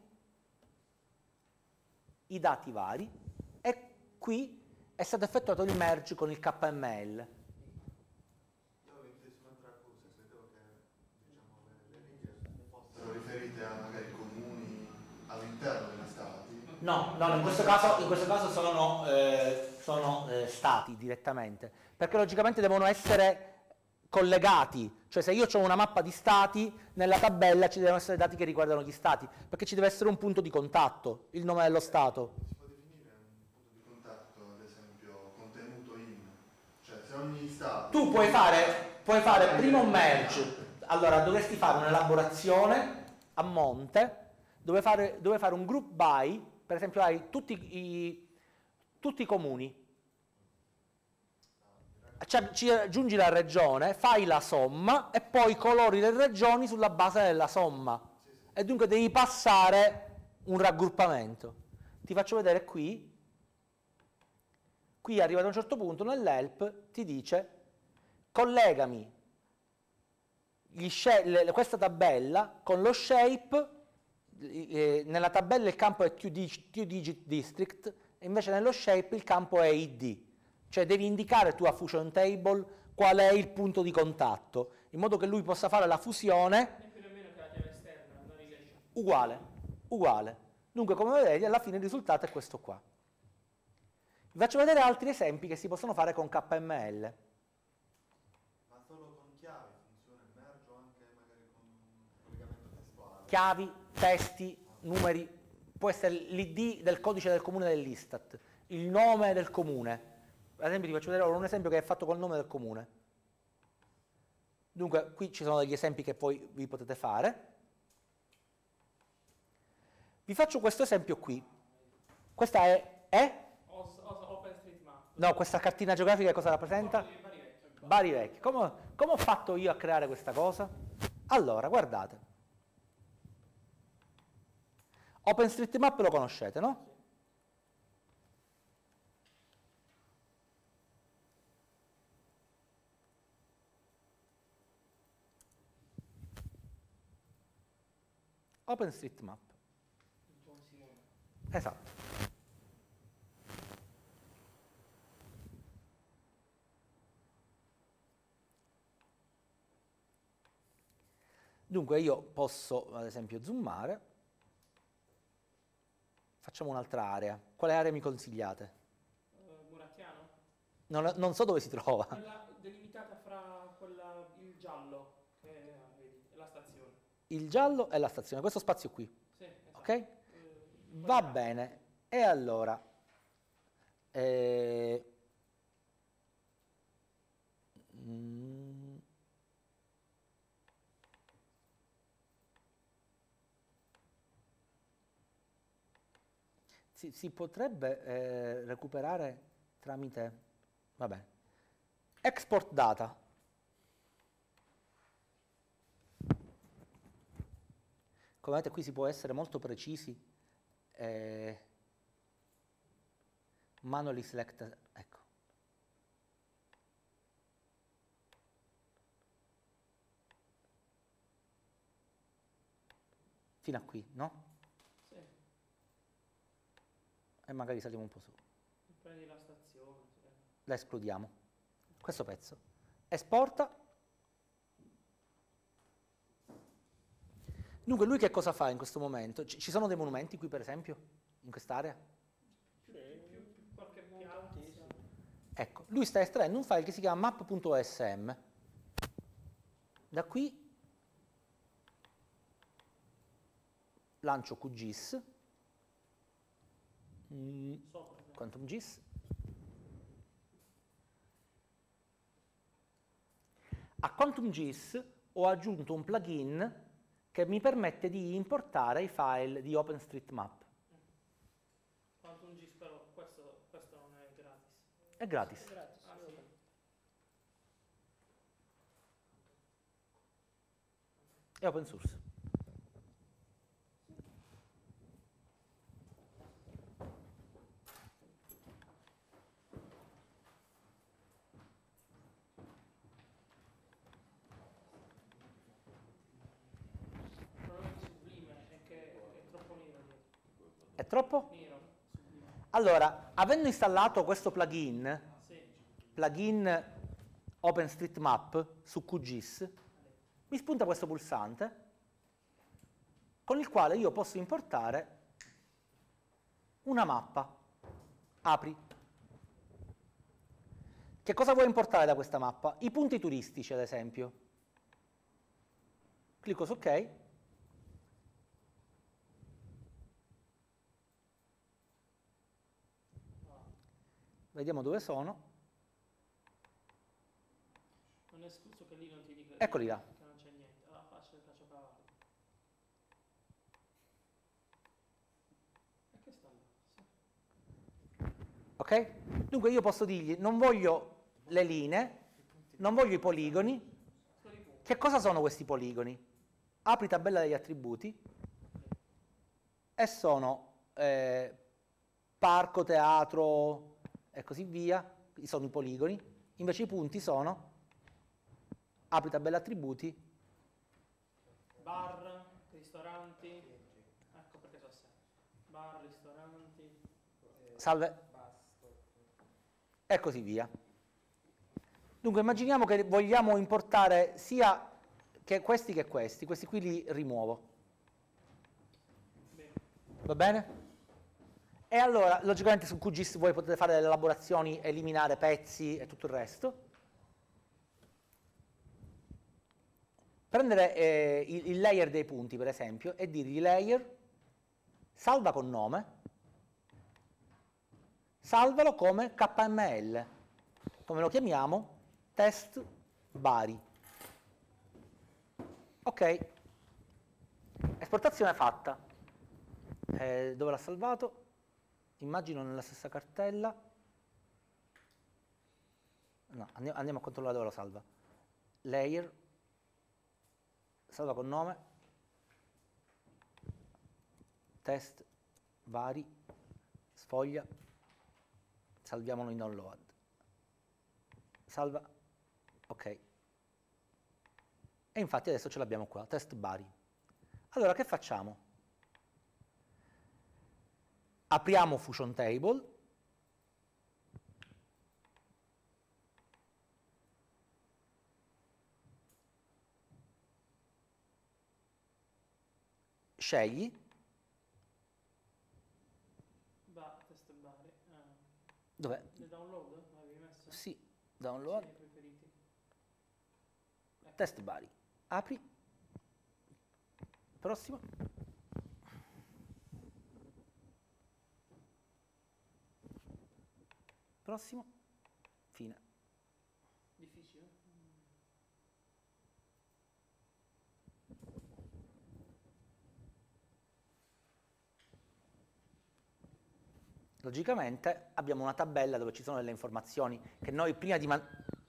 i dati vari, e qui è stato effettuato il merge con il KML. Io avevo inteso un'altra cosa, credevo che diciamo, le righe fossero riferite a magari comuni all'interno degli stati. No, in questo caso sono stati direttamente, perché logicamente devono essere collegati, cioè se io ho una mappa di stati, nella tabella ci devono essere dati che riguardano gli stati, perché ci deve essere un punto di contatto, il nome dello stato. Si può definire un punto di contatto, ad esempio, contenuto in, cioè se ogni stato... Tu puoi fare prima un merge, allora dovresti fare un'elaborazione a monte, dove fare un group by, per esempio hai tutti i comuni, ci aggiungi la regione, fai la somma e poi colori le regioni sulla base della somma e dunque devi passare un raggruppamento. Ti faccio vedere qui arrivato a un certo punto nell'help ti dice collegami questa tabella con lo shape, nella tabella il campo è two-digit district e invece nello shape il campo è ID. Cioè devi indicare tu a Fusion Table qual è il punto di contatto, in modo che lui possa fare la fusione. E più o meno che la chiave esterna, non relation. Uguale. Dunque, come vedete, alla fine il risultato è questo qua. Vi faccio vedere altri esempi che si possono fare con KML. Ma solo con chiavi funziona il merge o anche magari con un collegamento testuale? Chiavi, testi, numeri, può essere l'ID del codice del comune dell'Istat, il nome del comune. Ad esempio ti faccio vedere ora un esempio che è fatto col nome del comune. Dunque, qui ci sono degli esempi che poi vi potete fare. Vi faccio questo esempio qui. Questa è? OpenStreetMap. No, questa cartina geografica cosa rappresenta? Bari Vecchio. Bari Vecchio. Come ho fatto io a creare questa cosa? Allora, guardate. OpenStreetMap lo conoscete, no? OpenStreetMap. Buon Simone. Esatto. Dunque io posso, ad esempio, zoomare. Facciamo un'altra area. Quale area mi consigliate? Murattiano? Non so dove si trova. Quella delimitata fra il giallo, che vedi, e la stazione. Il giallo è la stazione, questo spazio qui. Sì, esatto. Ok? Va bene. E allora... si potrebbe recuperare tramite, vabbè, export data. Come vedete qui si può essere molto precisi, manually select, ecco. Fino a qui, no? Sì, E magari saliamo un po' su. prendi la stazione. Sì. La escludiamo. Questo pezzo. Esporta. Dunque lui che cosa fa in questo momento? Ci sono dei monumenti qui per esempio, in quest'area? Più qualche piazza. Ecco, lui sta estraendo un file che si chiama map.osm. Da qui lancio QGIS, Sopra. Quantum GIS. A Quantum GIS ho aggiunto un plugin che mi permette di importare i file di OpenStreetMap. Quantum GIS però questo non è gratis. È gratis. Grazie. Ah, sì. È open source. Il problema di Sublime è che è troppo nero dietro. È troppo? Nero, Sublime. Allora, avendo installato questo plugin, Sì. plugin OpenStreetMap su QGIS, mi spunta questo pulsante con il quale io posso importare una mappa. Apri. Che cosa vuoi importare da questa mappa? I punti turistici, ad esempio. Clicco su OK. Vediamo dove sono. Non è scuso che lì non ti dica Eccoli là. che non c'è niente. Allora faccio cavallo. E che sta là? Sì. Ok? Dunque io posso dirgli, non voglio le linee, non voglio i poligoni. Sto di punto. Che cosa sono questi poligoni? Apri tabella degli attributi e sono parco, teatro e così via, sono i poligoni. Invece i punti sono, apri tabella attributi, Bar, ristoranti. Ecco perché sono sempre. Bar, ristoranti. salve, e così via. Dunque immaginiamo che vogliamo importare sia che questi qui li rimuovo. Bene. Va bene? E allora, logicamente su QGIS voi potete fare delle elaborazioni, eliminare pezzi e tutto il resto. Prendere il layer dei punti, per esempio, e dirgli layer, salva con nome, salvalo come KML. Come lo chiamiamo? Test bari. Ok. Esportazione fatta. Dove l'ha salvato? Immagino nella stessa cartella. No, andiamo a controllare dove lo salva. Layer, salva con nome, test, vari, sfoglia, salviamolo in download. Salva, ok. E infatti adesso ce l'abbiamo qua, test vari. Allora che facciamo? Apriamo Fusion Table, scegli, Test bari. dov'è? Le download? L'avevi messo? Sì, download, Sì, i preferiti. test vari, apri, prossimo, prossimo, fine. Difficile? logicamente abbiamo una tabella dove ci sono delle informazioni che noi prima di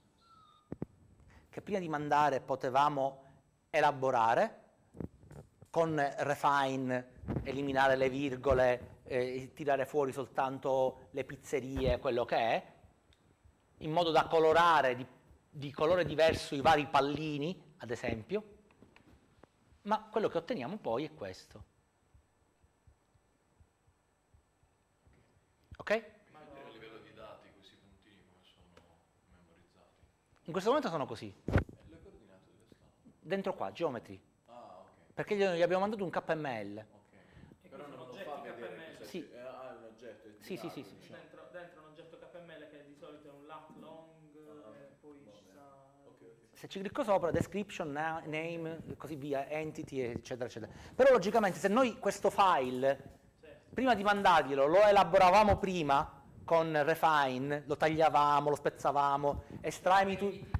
mandare potevamo elaborare con refine, eliminare le virgole, tirare fuori soltanto le pizzerie, quello che è, in modo da colorare di colore diverso i vari pallini, ad esempio, ma quello che otteniamo poi è questo. Ok? Ma a livello di dati questi puntini come sono memorizzati? In questo momento sono così. Le coordinate dove stanno? Dentro qua, geometry. Ah, ok. Perché gli abbiamo mandato un KML. Ok. Però non lo fa vedere cos'è. Sì. È un oggetto. È Sì, sì, sì, girato, sì. diciamo. Dentro un oggetto KML che di solito è un lat long, e poi va ci bene. sta... Ok. Se ci clicco sopra, description, name, così via, entity, eccetera, eccetera. Però logicamente se noi questo file, prima di mandarglielo, lo elaboravamo prima con refine, lo tagliavamo, lo spezzavamo, estraimi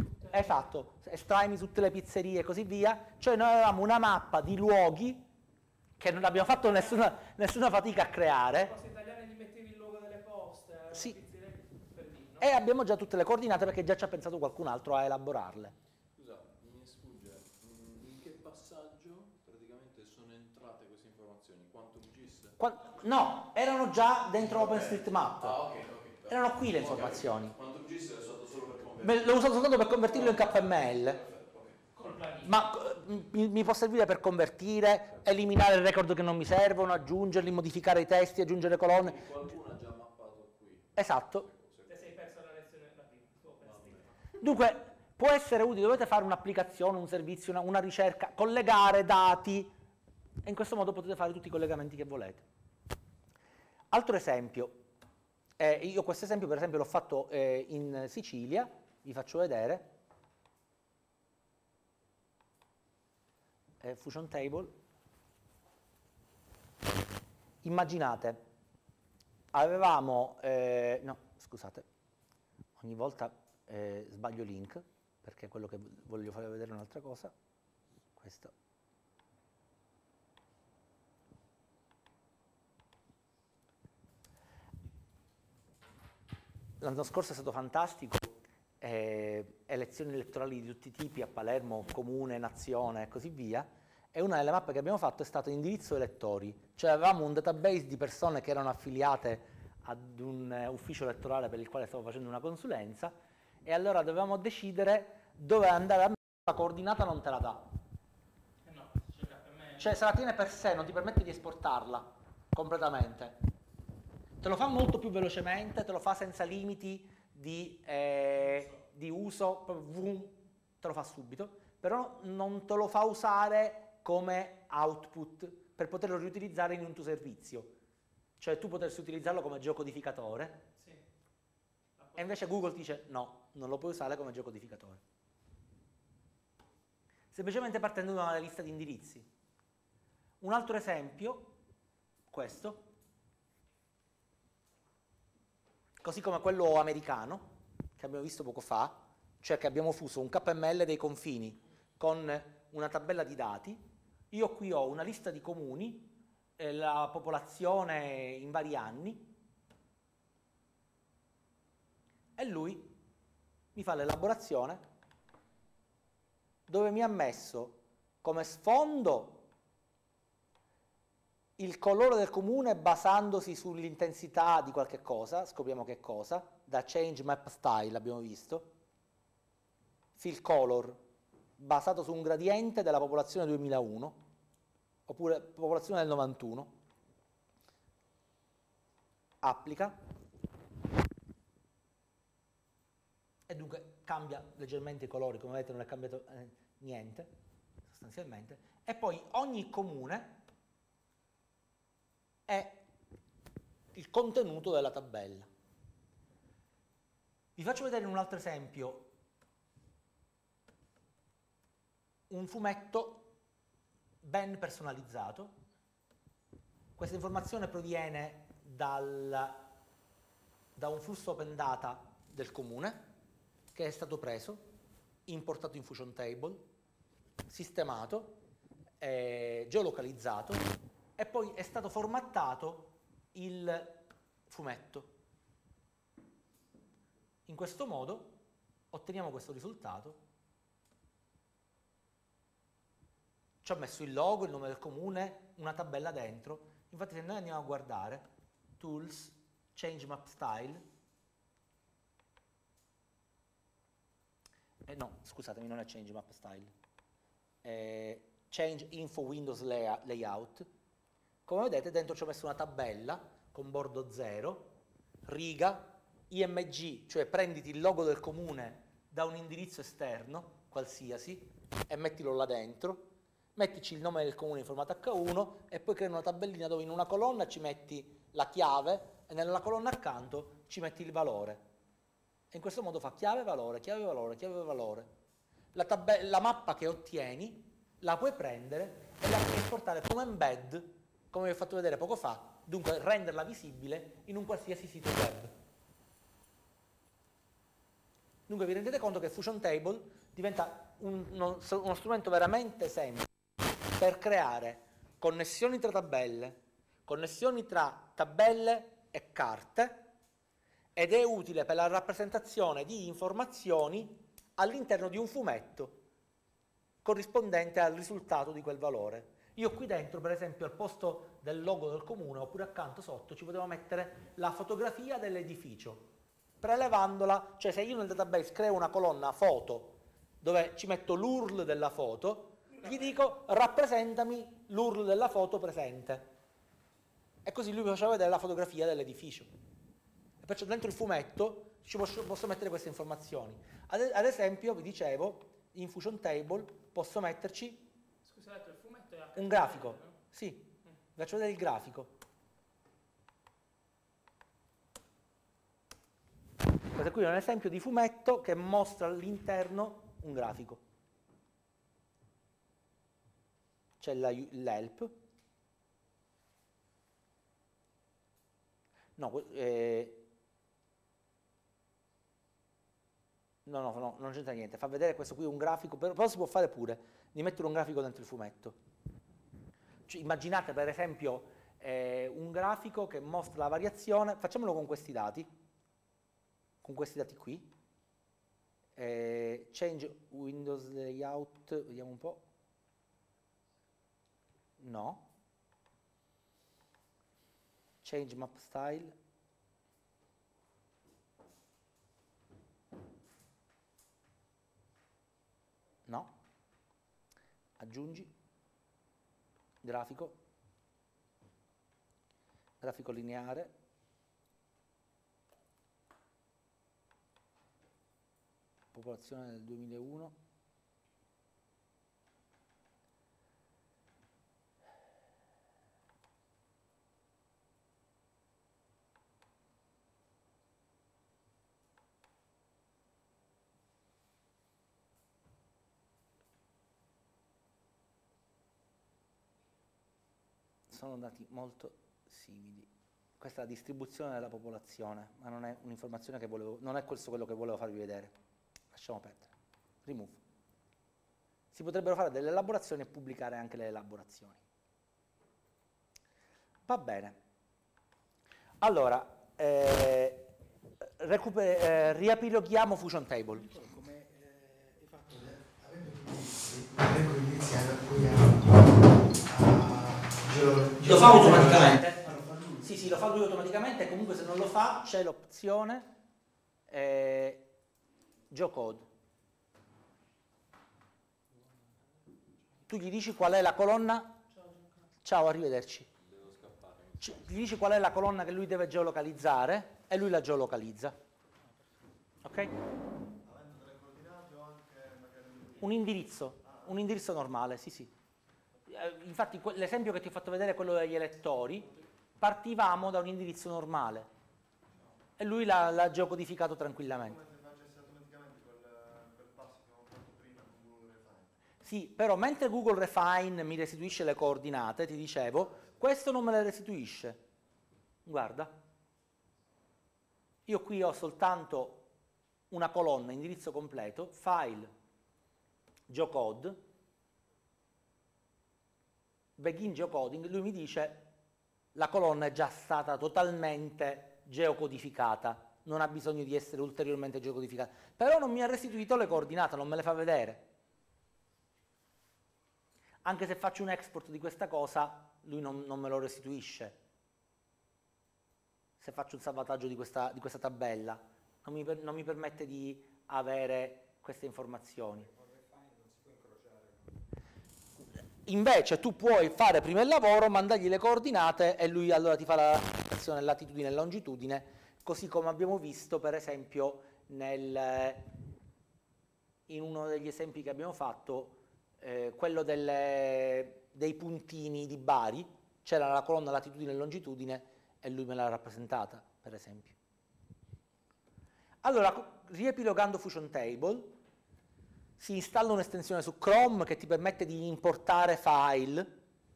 tutte le pizzerie e così via, cioè noi avevamo una mappa di luoghi che non abbiamo fatto nessuna fatica a creare. Poste italiane gli mettevi il logo delle poste, Sì. pizzerie, per dire, no? E abbiamo già tutte le coordinate perché già ci ha pensato qualcun altro a elaborarle. Scusa, mi sfugge. In che passaggio praticamente sono entrate queste informazioni? QuantumGIS? No, erano già dentro OpenStreetMap. Ah, ok. Erano qui le informazioni. QuantumGIS è stato solo per convertire. L'ho usato soltanto per convertirlo in KML. Perfetto, ok. Col plugin. Ma mi può servire per convertire, eliminare il record che non mi servono, aggiungerli, modificare i testi, aggiungere colonne. Quindi qualcuno ha già mappato qui. Esatto. Te sei perso la lezione la prima, su OpenStreetMap. Dunque, può essere utile, dovete fare un'applicazione, un servizio, una ricerca, collegare dati, e in questo modo potete fare tutti i collegamenti che volete. Altro esempio, io questo esempio per esempio l'ho fatto in Sicilia, vi faccio vedere, Fusion Table. Immaginate, avevamo, no, scusate, ogni volta sbaglio link, perché quello che voglio fare vedere è un'altra cosa, questo. L'anno scorso è stato fantastico, elezioni elettorali di tutti i tipi a Palermo, comune, nazione e così via, e una delle mappe che abbiamo fatto è stato indirizzo elettori, cioè avevamo un database di persone che erano affiliate ad un ufficio elettorale per il quale stavo facendo una consulenza, e allora dovevamo decidere dove andare a mettere, la coordinata non te la dà. No, c'è KML. Cioè se la tiene per sé non ti permette di esportarla completamente. Te lo fa molto più velocemente, te lo fa senza limiti di uso, te lo fa subito, però non te lo fa usare come output per poterlo riutilizzare in un tuo servizio. Cioè tu potresti utilizzarlo come geocodificatore, Sì. e invece Google ti dice no, non lo puoi usare come geocodificatore. Semplicemente partendo da una lista di indirizzi. Un altro esempio, questo, così come quello americano, che abbiamo visto poco fa, cioè che abbiamo fuso un KML dei confini con una tabella di dati. Io qui ho una lista di comuni, la popolazione in vari anni, e lui mi fa l'elaborazione dove mi ha messo come sfondo il colore del comune basandosi sull'intensità di qualche cosa, scopriamo che cosa, da change map style abbiamo visto, fill color basato su un gradiente della popolazione 2001, oppure popolazione del 91, applica, e dunque cambia leggermente i colori, come vedete non è cambiato niente, sostanzialmente, e poi ogni comune è il contenuto della tabella. Vi faccio vedere in un altro esempio un fumetto ben personalizzato. Questa informazione proviene da un flusso open data del comune che è stato preso, importato in Fusion Table, sistemato, geolocalizzato, e poi è stato formattato fumetto. In questo modo otteniamo questo risultato. Ci ho messo il logo, il nome del comune, una tabella dentro. Infatti se noi andiamo a guardare Tools, Change Map Style, no, scusatemi, non è Change Map Style, è Change Info Windows Layout. Come vedete dentro ci ho messo una tabella con bordo 0, riga, IMG, cioè prenditi il logo del comune da un indirizzo esterno, qualsiasi, e mettilo là dentro, mettici il nome del comune in formato H1 e poi crei una tabellina dove in una colonna ci metti la chiave e nella colonna accanto ci metti il valore. E in questo modo fa chiave, valore, chiave, valore, chiave, valore. La mappa che ottieni la puoi prendere e la puoi esportare come embed, come vi ho fatto vedere poco fa, dunque renderla visibile in un qualsiasi sito web. Dunque vi rendete conto che Fusion Table diventa uno strumento veramente semplice per creare connessioni tra tabelle, connessioni tra tabelle e carte, ed è utile per la rappresentazione di informazioni all'interno di un fumetto corrispondente al risultato di quel valore. Io qui dentro, per esempio, al posto del logo del comune, oppure accanto sotto, ci potevo mettere la fotografia dell'edificio, prelevandola, cioè se io nel database creo una colonna foto dove ci metto l'URL della foto, gli dico rappresentami l'URL della foto presente. E così lui mi faceva vedere la fotografia dell'edificio. E perciò dentro il fumetto ci posso mettere queste informazioni. Ad esempio, vi dicevo, in Fusion Table posso metterci Scusate, il fumetto è un grafico. Sì, vi faccio vedere il grafico. Questo qui è un esempio di fumetto che mostra all'interno un grafico. C'è l'help. No, no, non c'entra niente. Fa vedere questo qui un grafico, però si può fare pure di mettere un grafico dentro il fumetto. Cioè, immaginate per esempio un grafico che mostra la variazione, facciamolo con questi dati qui. Change Windows Layout, vediamo un po'. No. Change Map Style. No. Aggiungi. Grafico. Grafico lineare. Popolazione del 2001. Sono dati molto simili. Questa è la distribuzione della popolazione, ma non è un'informazione che non è questo quello che volevo farvi vedere. Lasciamo perdere. Remove. Si potrebbero fare delle elaborazioni e pubblicare anche le elaborazioni. Va bene. Allora, riepiloghiamo Fusion Table. Come hai fatto? Avendo iniziare Lo fa automaticamente? Sì, lo fa lui automaticamente, e comunque se non lo fa c'è l'opzione Geocode. Tu gli dici qual è la colonna. Ciao, arrivederci. Devo scappare. Gli dici qual è la colonna che lui deve geolocalizzare e lui la geolocalizza. Ok? Avendo delle coordinate o anche magari Un indirizzo normale, sì. Infatti l'esempio che ti ho fatto vedere, quello degli elettori, partivamo da un indirizzo normale e lui l'ha geocodificato tranquillamente. come se facesse automaticamente quel passo che abbiamo fatto prima con Google Refine. Sì, però mentre Google Refine mi restituisce le coordinate, ti dicevo, questo non me le restituisce. Guarda, io qui ho soltanto una colonna, indirizzo completo, file, geocode, begin geocoding, lui mi dice la colonna è già stata totalmente geocodificata, non ha bisogno di essere ulteriormente geocodificata, però non mi ha restituito le coordinate, non me le fa vedere. Anche se faccio un export di questa cosa, lui non me lo restituisce. Se faccio un salvataggio di questa tabella, non mi permette di avere queste informazioni. Invece tu puoi fare prima il lavoro, mandargli le coordinate e lui allora ti fa la rappresentazione latitudine e longitudine, così come abbiamo visto per esempio in uno degli esempi che abbiamo fatto, quello dei puntini di Bari, c'era la colonna latitudine e longitudine e lui me l'ha rappresentata, per esempio. Allora, riepilogando Fusion Table, si installa un'estensione su Chrome che ti permette di importare file.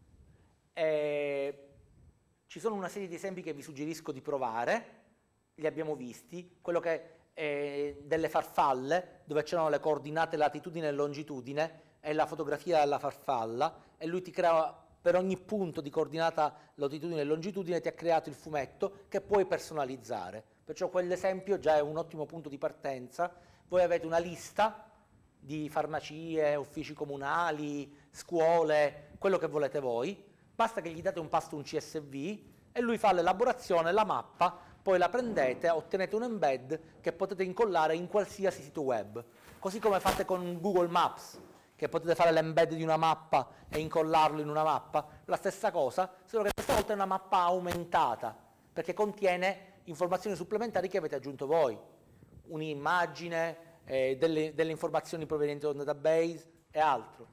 Ci sono una serie di esempi che vi suggerisco di provare, li abbiamo visti, quello che delle farfalle, dove c'erano le coordinate latitudine e longitudine, e la fotografia della farfalla, e lui ti crea, per ogni punto di coordinata latitudine e longitudine, ti ha creato il fumetto che puoi personalizzare. Perciò quell'esempio già è un ottimo punto di partenza. Voi avete una lista di farmacie, uffici comunali, scuole, quello che volete voi, basta che gli date un pasto, un CSV, e lui fa l'elaborazione, la mappa, poi la prendete, ottenete un embed che potete incollare in qualsiasi sito web, così come fate con Google Maps, che potete fare l'embed di una mappa e incollarlo in una mappa, la stessa cosa, solo che questa volta è una mappa aumentata, perché contiene informazioni supplementari che avete aggiunto voi, un'immagine, delle informazioni provenienti da un database e altro.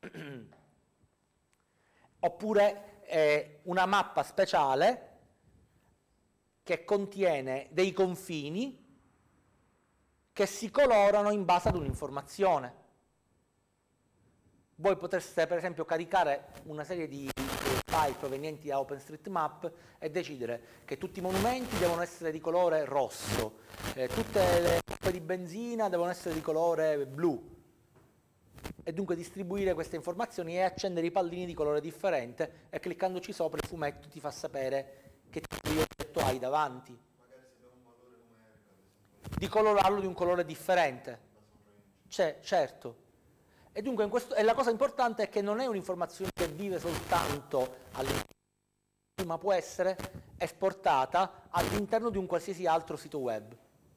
Oppure una mappa speciale che contiene dei confini che si colorano in base ad un'informazione. Voi potreste per esempio caricare una serie di file provenienti da OpenStreetMap e decidere che tutti i monumenti devono essere di colore rosso, tutte le pompe di benzina devono essere di colore blu, e dunque distribuire queste informazioni e accendere i pallini di colore differente, e cliccandoci sopra il fumetto ti fa sapere che tipo di oggetto hai davanti. Magari se do un valore numerico, ad esempio. Di colorarlo di un colore differente. Certo. E dunque e la cosa importante è che non è un'informazione che vive soltanto all'interno, ma può essere esportata all'interno di un qualsiasi altro sito web.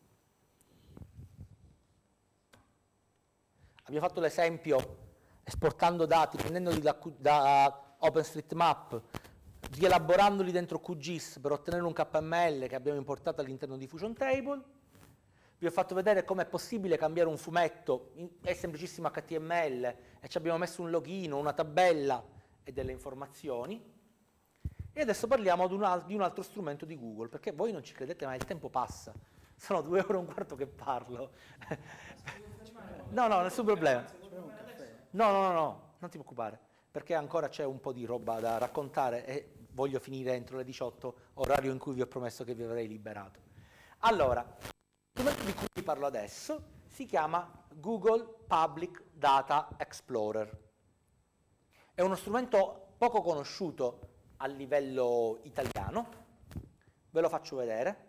Abbiamo fatto l'esempio esportando dati, prendendoli da OpenStreetMap, rielaborandoli dentro QGIS per ottenere un KML che abbiamo importato all'interno di Fusion Table. Vi ho fatto vedere come è possibile cambiare un fumetto, è semplicissimo HTML, e ci abbiamo messo un login, una tabella e delle informazioni. E adesso parliamo di un altro strumento di Google, perché voi non ci credete, ma il tempo passa. Sono 2 ore e un quarto che parlo. No, nessun problema. No, non ti preoccupare, perché ancora c'è un po' di roba da raccontare e voglio finire entro le 18, orario in cui vi ho promesso che vi avrei liberato. Allora, lo strumento di cui vi parlo adesso si chiama Google Public Data Explorer. È uno strumento poco conosciuto a livello italiano, ve lo faccio vedere.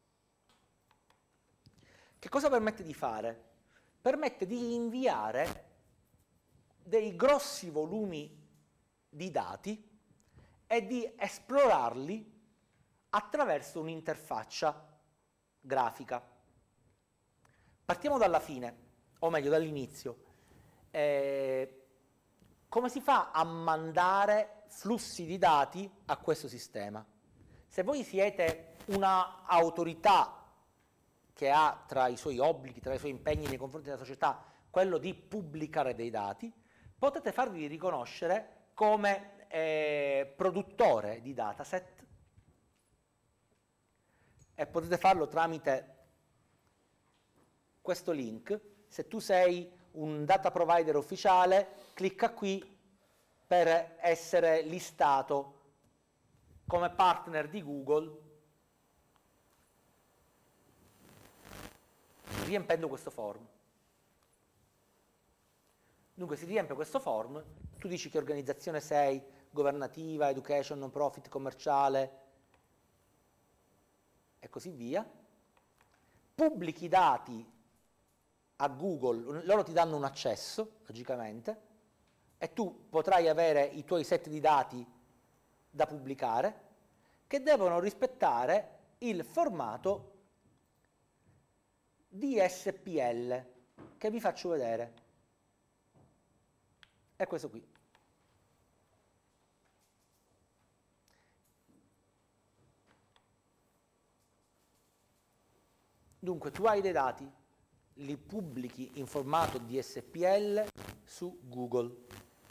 Che cosa permette di fare? Permette di inviare dei grossi volumi di dati e di esplorarli attraverso un'interfaccia grafica. Partiamo dalla fine, o meglio dall'inizio. Come si fa a mandare flussi di dati a questo sistema? Se voi siete una autorità che ha tra i suoi obblighi, tra i suoi impegni nei confronti della società, quello di pubblicare dei dati, potete farvi riconoscere come produttore di dataset, e potete farlo tramite questo link. Se tu sei un data provider ufficiale, clicca qui per essere listato come partner di Google, riempendo questo form. Dunque si riempie questo form, tu dici che organizzazione sei, governativa, education, non profit, commerciale, e così via, pubblichi i dati a Google, loro ti danno un accesso, logicamente, e tu potrai avere i tuoi set di dati da pubblicare, che devono rispettare il formato DSPL, che vi faccio vedere. È questo qui. Dunque, tu hai dei dati, li pubblichi in formato DSPL su Google.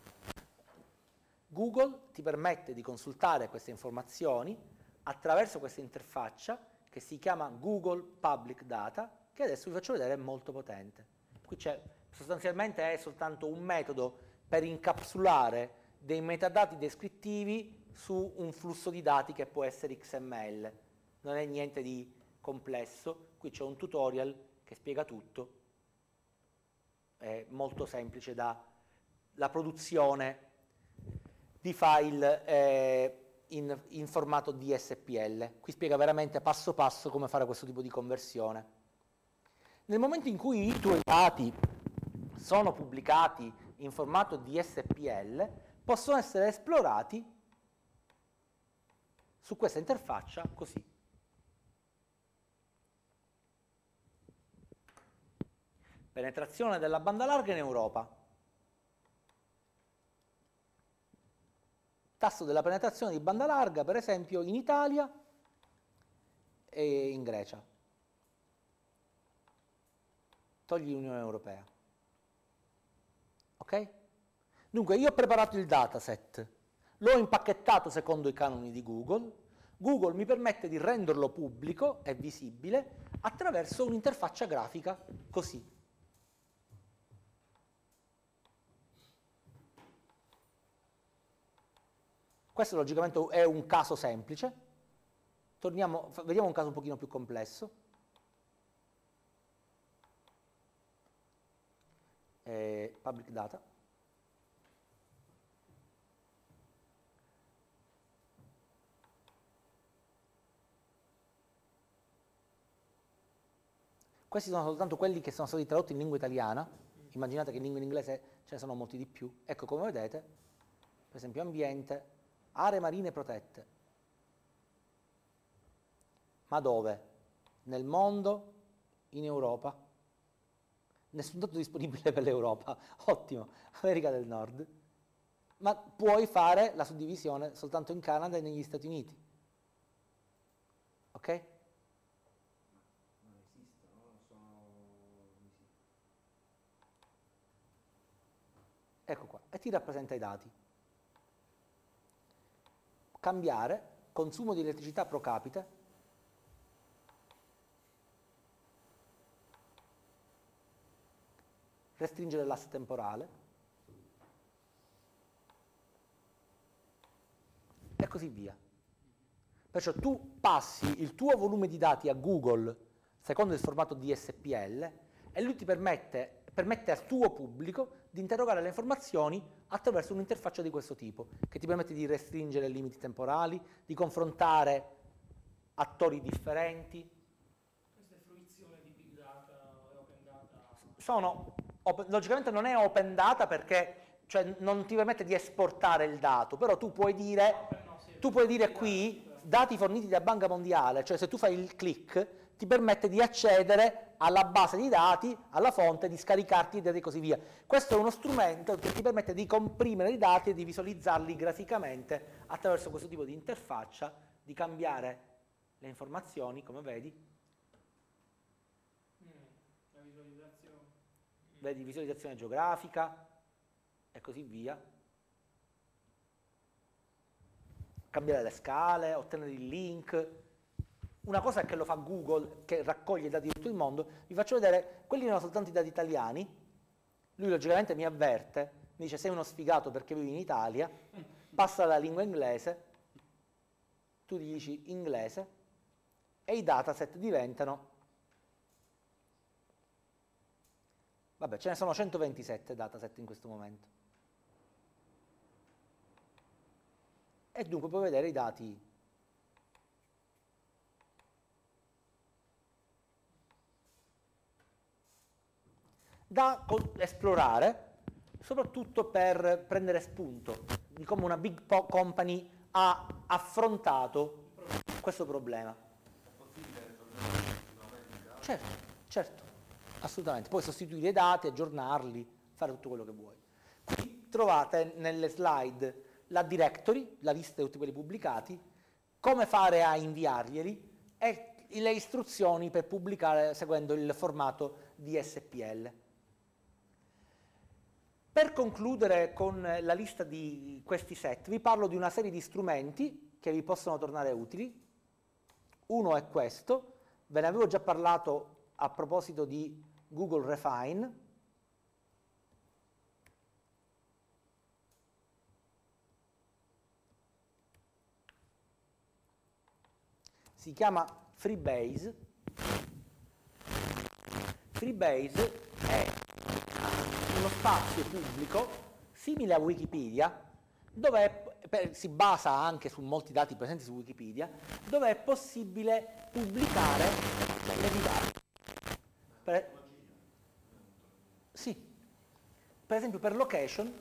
Google ti permette di consultare queste informazioni attraverso questa interfaccia che si chiama Google Public Data, che adesso vi faccio vedere, è molto potente. Qui c'è, sostanzialmente è soltanto un metodo per incapsulare dei metadati descrittivi su un flusso di dati che può essere XML. Non è niente di complesso. Qui c'è un tutorial che spiega tutto, è molto semplice la produzione di file in formato DSPL. Qui spiega veramente passo passo come fare questo tipo di conversione. Nel momento in cui i tuoi dati sono pubblicati in formato DSPL, possono essere esplorati su questa interfaccia così. Penetrazione della banda larga in Europa. Tasso della penetrazione di banda larga, per esempio, in Italia e in Grecia. Togli l'Unione Europea. Ok? Dunque, io ho preparato il dataset, l'ho impacchettato secondo i canoni di Google. Google mi permette di renderlo pubblico e visibile attraverso un'interfaccia grafica così. Questo logicamente è un caso semplice. Vediamo un caso un pochino più complesso. Public data. Questi sono soltanto quelli che sono stati tradotti in lingua italiana. Immaginate che in lingua inglese ce ne sono molti di più. Ecco, come vedete, per esempio ambiente, aree marine protette. Ma dove? Nel mondo? In Europa? Nessun dato disponibile per l'Europa. Ottimo. America del Nord. Ma puoi fare la suddivisione soltanto in Canada e negli Stati Uniti. Ok? Non esistono, sono... Ecco qua. E ti rappresenta i dati. Cambiare, consumo di elettricità pro capite, restringere l'asse temporale e così via. Perciò tu passi il tuo volume di dati a Google secondo il formato DSPL e lui ti permette al tuo pubblico di interrogare le informazioni attraverso un'interfaccia di questo tipo, che ti permette di restringere limiti temporali, di confrontare attori differenti. Questa è fruizione di big data e open data. Logicamente non è open data perché non ti permette di esportare il dato, però tu puoi dire, qui dati forniti da Banca Mondiale, cioè se tu fai il click ti permette di accedere alla base di dati, alla fonte, di scaricarti i dati e così via. Questo è uno strumento che ti permette di comprimere i dati e di visualizzarli graficamente attraverso questo tipo di interfaccia, di cambiare le informazioni, come vedi. La visualizzazione. Vedi visualizzazione geografica e così via. Cambiare le scale, ottenere il link. Una cosa che lo fa Google, che raccoglie i dati di tutto il mondo, vi faccio vedere, quelli erano soltanto i dati italiani, lui logicamente mi avverte, mi dice sei uno sfigato perché vivi in Italia, passa alla lingua inglese, tu gli dici inglese e i dataset diventano, vabbè ce ne sono 127 dataset in questo momento. E dunque puoi vedere i dati da esplorare, soprattutto per prendere spunto di come una big company ha affrontato questo problema. È possibile risolvere effettivamente in casa? Certo, certo, assolutamente. Puoi sostituire i dati, aggiornarli, fare tutto quello che vuoi. Qui trovate nelle slide la directory, la lista di tutti quelli pubblicati, come fare a inviarglieli e le istruzioni per pubblicare seguendo il formato DSPL. Per concludere con la lista di questi set, vi parlo di una serie di strumenti che vi possono tornare utili. Uno è questo, ve ne avevo già parlato a proposito di Google Refine. Si chiama Freebase. Freebase è uno spazio pubblico simile a Wikipedia, dove si basa anche su molti dati presenti su Wikipedia, dove è possibile pubblicare le dati. Sì, per esempio per location,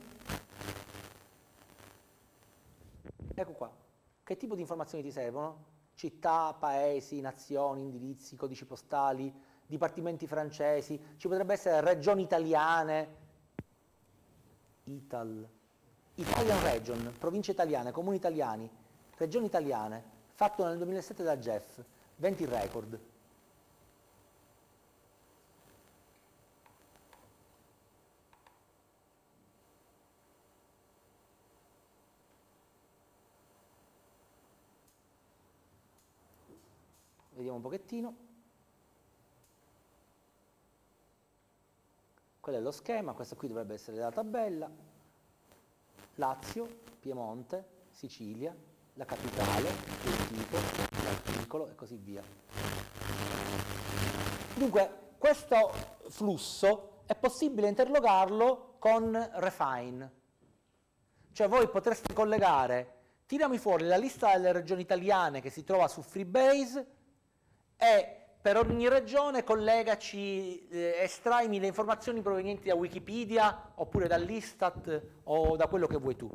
ecco qua, che tipo di informazioni ti servono? Città, paesi, nazioni, indirizzi, codici postali, dipartimenti francesi, ci potrebbe essere regioni italiane, Italian Region, province italiane, comuni italiani, regioni italiane, fatto nel 2007 da Jeff, 20 record. Vediamo un pochettino. Quello è lo schema, questa qui dovrebbe essere la tabella. Lazio, Piemonte, Sicilia, la capitale, il tipo, l'articolo e così via. Dunque, questo flusso è possibile interrogarlo con Refine. Cioè voi potreste collegare, tirami fuori la lista delle regioni italiane che si trova su Freebase e per ogni regione collegaci, estraimi le informazioni provenienti da Wikipedia oppure dall'Istat o da quello che vuoi tu.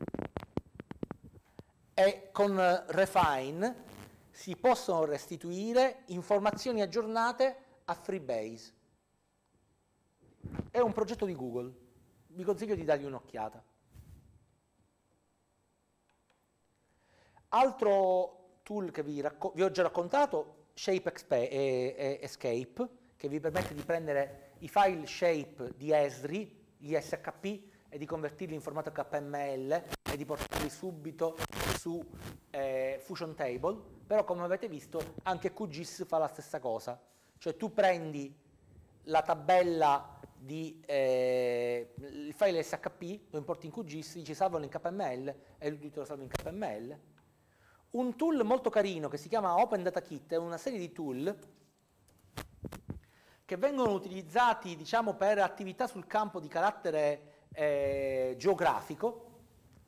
E con Refine si possono restituire informazioni aggiornate a Freebase. È un progetto di Google, vi consiglio di dargli un'occhiata. Altro tool che vi ho già raccontato, Shape Escape, che vi permette di prendere i file shape di Esri, gli SHP, e di convertirli in formato HTML e di portarli subito su Fusion Table, però come avete visto anche QGIS fa la stessa cosa, cioè tu prendi la tabella di il file SHP, lo importi in QGIS, dici salvalo in KML e lui te lo salva in KML. Un tool molto carino che si chiama Open Data Kit è una serie di tool che vengono utilizzati, diciamo, per attività sul campo di carattere geografico.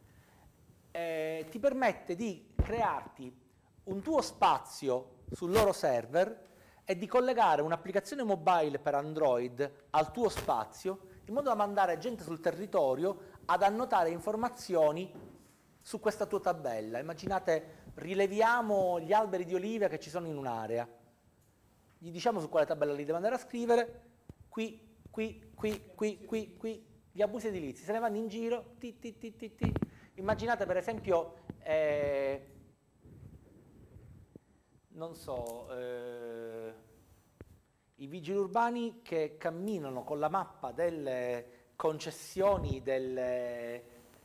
Ti permette di crearti un tuo spazio sul loro server e di collegare un'applicazione mobile per Android al tuo spazio in modo da mandare gente sul territorio ad annotare informazioni su questa tua tabella. Immaginate, rileviamo gli alberi di olive che ci sono in un'area, gli diciamo su quale tabella li deve andare a scrivere, qui, gli abusi edilizi, se ne vanno in giro, Immaginate per esempio, non so, i vigili urbani che camminano con la mappa delle concessioni della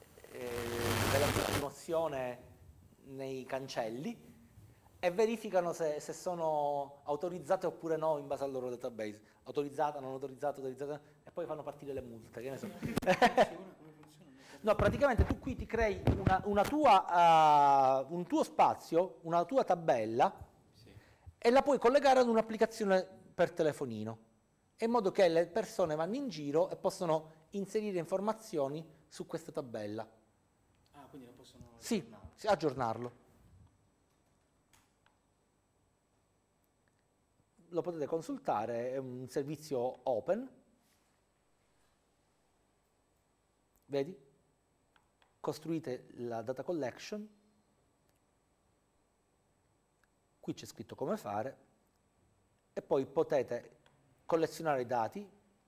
rimozione nei cancelli e verificano se sono autorizzate oppure no in base al loro database. Autorizzata, non autorizzata, autorizzata, e poi fanno partire le multe, che ne so. No, praticamente tu qui ti crei un tuo spazio, una tua tabella, sì, e la puoi collegare ad un'applicazione per telefonino, in modo che le persone vanno in giro e possono inserire informazioni su questa tabella. Ah, quindi lo possono aggiornare. Sì, aggiornarlo. Lo potete consultare, è un servizio open. vedi? Costruite la data collection, qui c'è scritto come fare, e poi potete collezionare i dati,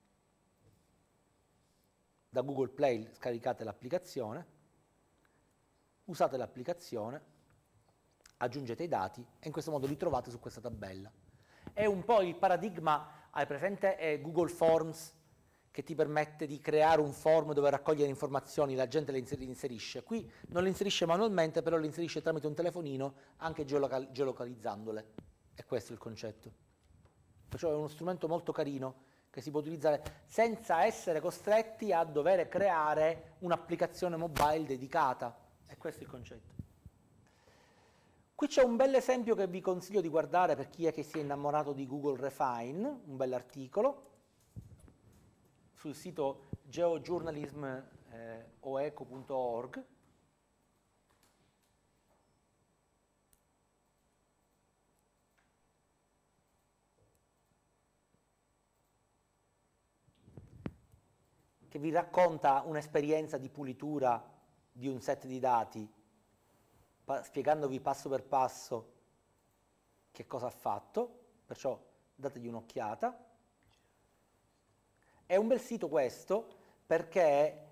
da Google Play scaricate l'applicazione, usate l'applicazione, aggiungete i dati e in questo modo li trovate su questa tabella. È un po' il paradigma, hai presente Google Forms, che ti permette di creare un form dove raccogliere informazioni, la gente le inserisce. Qui non le inserisce manualmente, però le inserisce tramite un telefonino, anche geolocalizzandole. E questo è il concetto. Perciò è uno strumento molto carino che si può utilizzare senza essere costretti a dover creare un'applicazione mobile dedicata. E questo è il concetto. Qui c'è un bel esempio che vi consiglio di guardare per chi è che si è innamorato di Google Refine, un bell'articolo sul sito geojournalism.oeco.org. che vi racconta un'esperienza di pulitura di un set di dati, spiegandovi passo per passo che cosa ha fatto, perciò dategli un'occhiata. È un bel sito questo perché,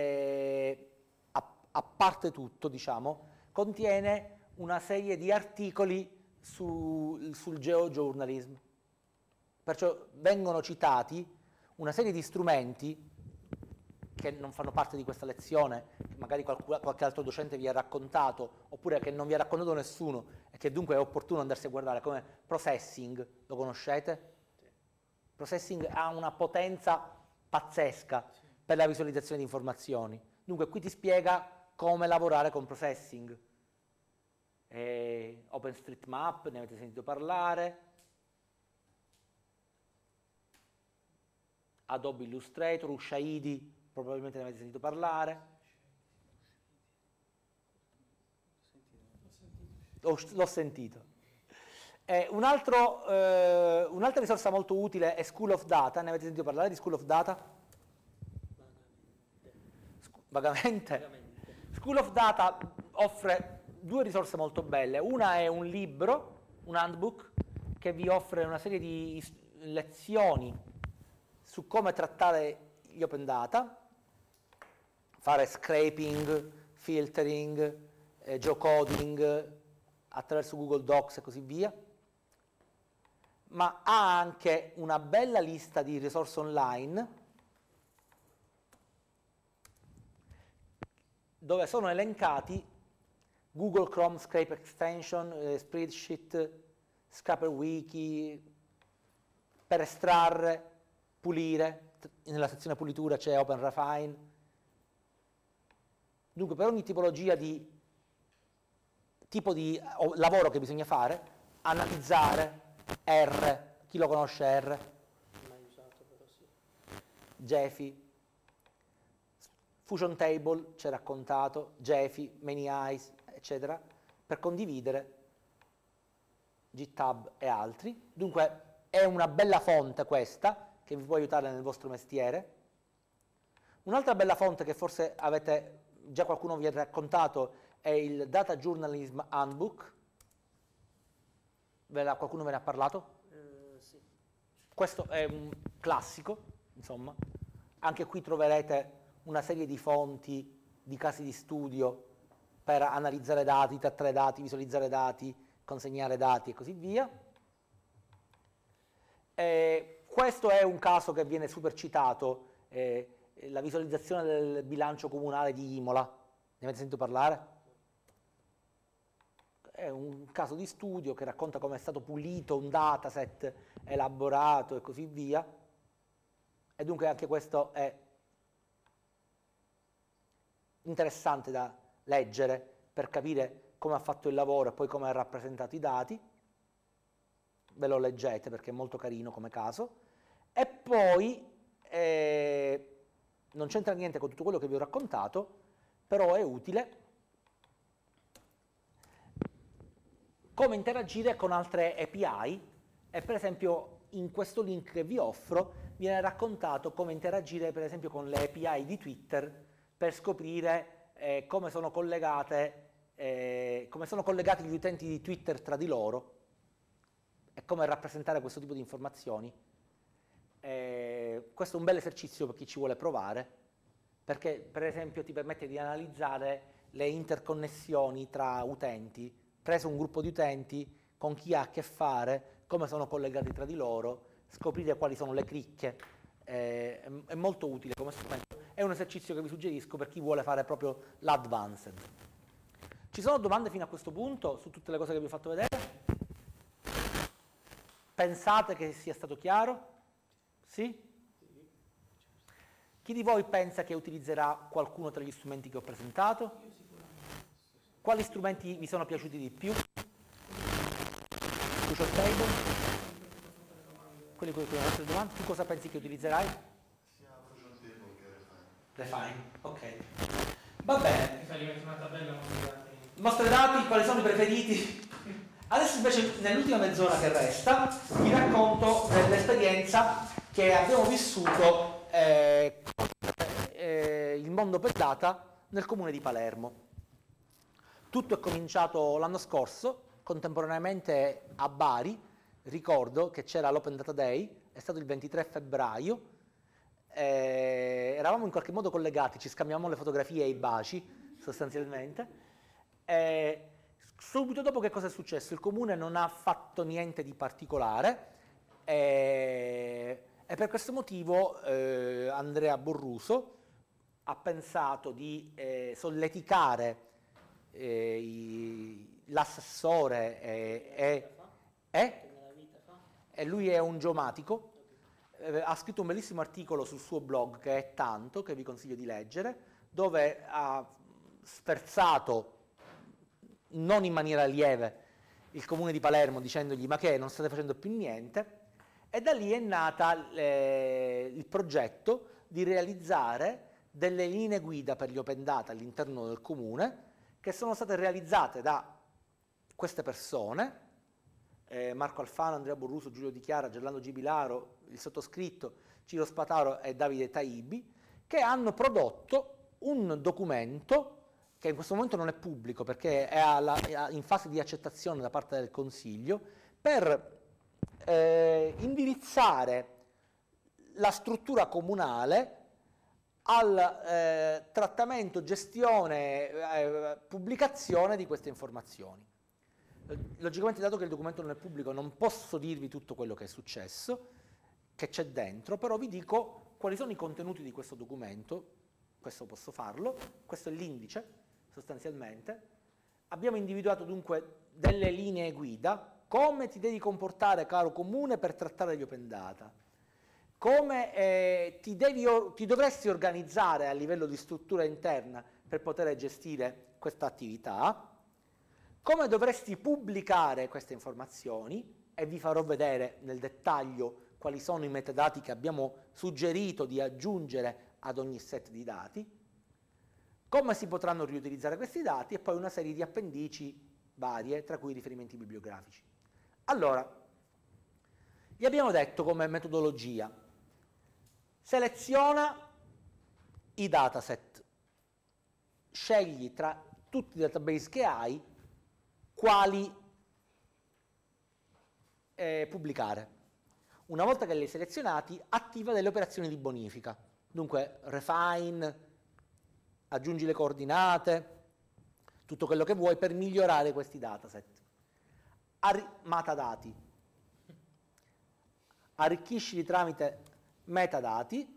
a parte tutto, diciamo, contiene una serie di articoli sul geojournalism. Perciò vengono citati una serie di strumenti che non fanno parte di questa lezione, che magari qualche altro docente vi ha raccontato, oppure che non vi ha raccontato nessuno, e che dunque è opportuno andarsi a guardare, come Processing, lo conoscete? Processing ha una potenza pazzesca per la visualizzazione di informazioni. Dunque qui ti spiega come lavorare con Processing. OpenStreetMap, ne avete sentito parlare. Adobe Illustrator, Ushahidi, probabilmente ne avete sentito parlare. L'ho sentito. Un'altra risorsa molto utile è School of Data. Ne avete sentito parlare di School of Data? Vagamente? School of Data offre due risorse molto belle. Una è un libro, un handbook, che vi offre una serie di lezioni su come trattare gli open data, fare scraping, filtering, geocoding attraverso Google Docs e così via, ma ha anche una bella lista di risorse online dove sono elencati Google Chrome Scrape Extension, Spreadsheet, Scraper Wiki, per estrarre, pulire. Nella sezione pulitura c'è OpenRefine. Dunque per ogni tipologia di tipo di lavoro che bisogna fare, analizzare, R, chi lo conosce R? Mai usato però sì. Gephi, Fusion Table, c'è raccontato, Gephi, Many Eyes, eccetera, per condividere, GitHub e altri. Dunque è una bella fonte questa, che vi può aiutare nel vostro mestiere. Un'altra bella fonte che forse avete, già qualcuno vi ha raccontato, è il Data Journalism Handbook. Qualcuno ve ne ha parlato? Sì. Questo è un classico, insomma. Anche qui troverete una serie di fonti, di casi di studio per analizzare dati, trattare dati, visualizzare dati, consegnare dati e così via. Questo è un caso che viene super citato, la visualizzazione del bilancio comunale di Imola. Ne avete sentito parlare? È un caso di studio che racconta come è stato pulito un dataset, elaborato e così via. E dunque anche questo è interessante da leggere per capire come ha fatto il lavoro e poi come ha rappresentato i dati. Ve lo leggete perché è molto carino come caso. E poi non c'entra niente con tutto quello che vi ho raccontato, però è utile come interagire con altre API, e per esempio in questo link che vi offro viene raccontato come interagire per esempio con le API di Twitter per scoprire come sono collegati gli utenti di Twitter tra di loro e come rappresentare questo tipo di informazioni. Questo è un bel esercizio per chi ci vuole provare, perché per esempio ti permette di analizzare le interconnessioni tra utenti, preso un gruppo di utenti, con chi ha a che fare, come sono collegati tra di loro, scoprire quali sono le cricche. È molto utile come strumento, è un esercizio che vi suggerisco per chi vuole fare proprio l'advanced. Ci sono domande fino a questo punto su tutte le cose che vi ho fatto vedere? Pensate che sia stato chiaro? Sì? Chi di voi pensa che utilizzerà qualcuno tra gli strumenti che ho presentato? Quali strumenti vi sono piaciuti di più? Crucial Table? Quelli con le nostre domande, tu cosa pensi che utilizzerai? Sia Crucial Table che Refine. Refine, ok. Va bene. Mi fa diventare una tabella mostrati. Mostre dati, quali sono i preferiti? Adesso invece nell'ultima mezz'ora che resta vi racconto dell'esperienza che abbiamo vissuto il mondo per data nel comune di Palermo. Tutto è cominciato l'anno scorso, contemporaneamente a Bari. Ricordo che c'era l'Open Data Day, è stato il 23 febbraio, eravamo in qualche modo collegati, ci scambiavamo le fotografie e i baci sostanzialmente. Subito dopo che cosa è successo? Il comune non ha fatto niente di particolare e per questo motivo Andrea Borruso ha pensato di solleticare l'assessore e lui è un geomatico, ha scritto un bellissimo articolo sul suo blog che è Tanto, che vi consiglio di leggere, dove ha sferzato, non in maniera lieve, il comune di Palermo dicendogli ma che non state facendo più niente, e da lì è nata il progetto di realizzare delle linee guida per gli open data all'interno del comune, che sono state realizzate da queste persone, Marco Alfano, Andrea Borruso, Giulio Di Chiara, Gerlando Gibilaro, il sottoscritto, Ciro Spataro e Davide Taibi, che hanno prodotto un documento che in questo momento non è pubblico perché è in fase di accettazione da parte del Consiglio, per indirizzare la struttura comunale al trattamento, gestione, pubblicazione di queste informazioni. Logicamente, dato che il documento non è pubblico, non posso dirvi tutto quello che è successo, che c'è dentro, però vi dico quali sono i contenuti di questo documento. Questo posso farlo, questo è l'indice sostanzialmente. Abbiamo individuato dunque delle linee guida, come ti devi comportare, caro comune, per trattare gli open data, come ti dovresti organizzare a livello di struttura interna per poter gestire questa attività, come dovresti pubblicare queste informazioni, e vi farò vedere nel dettaglio quali sono i metadati che abbiamo suggerito di aggiungere ad ogni set di dati, come si potranno riutilizzare questi dati e poi una serie di appendici varie, tra cui riferimenti bibliografici. Allora, gli abbiamo detto come metodologia: seleziona i dataset, scegli tra tutti i database che hai quali pubblicare. Una volta che li hai selezionati, attiva delle operazioni di bonifica. Dunque, refine, aggiungi le coordinate, tutto quello che vuoi per migliorare questi dataset. Metadati. Arricchiscili tramite metadati.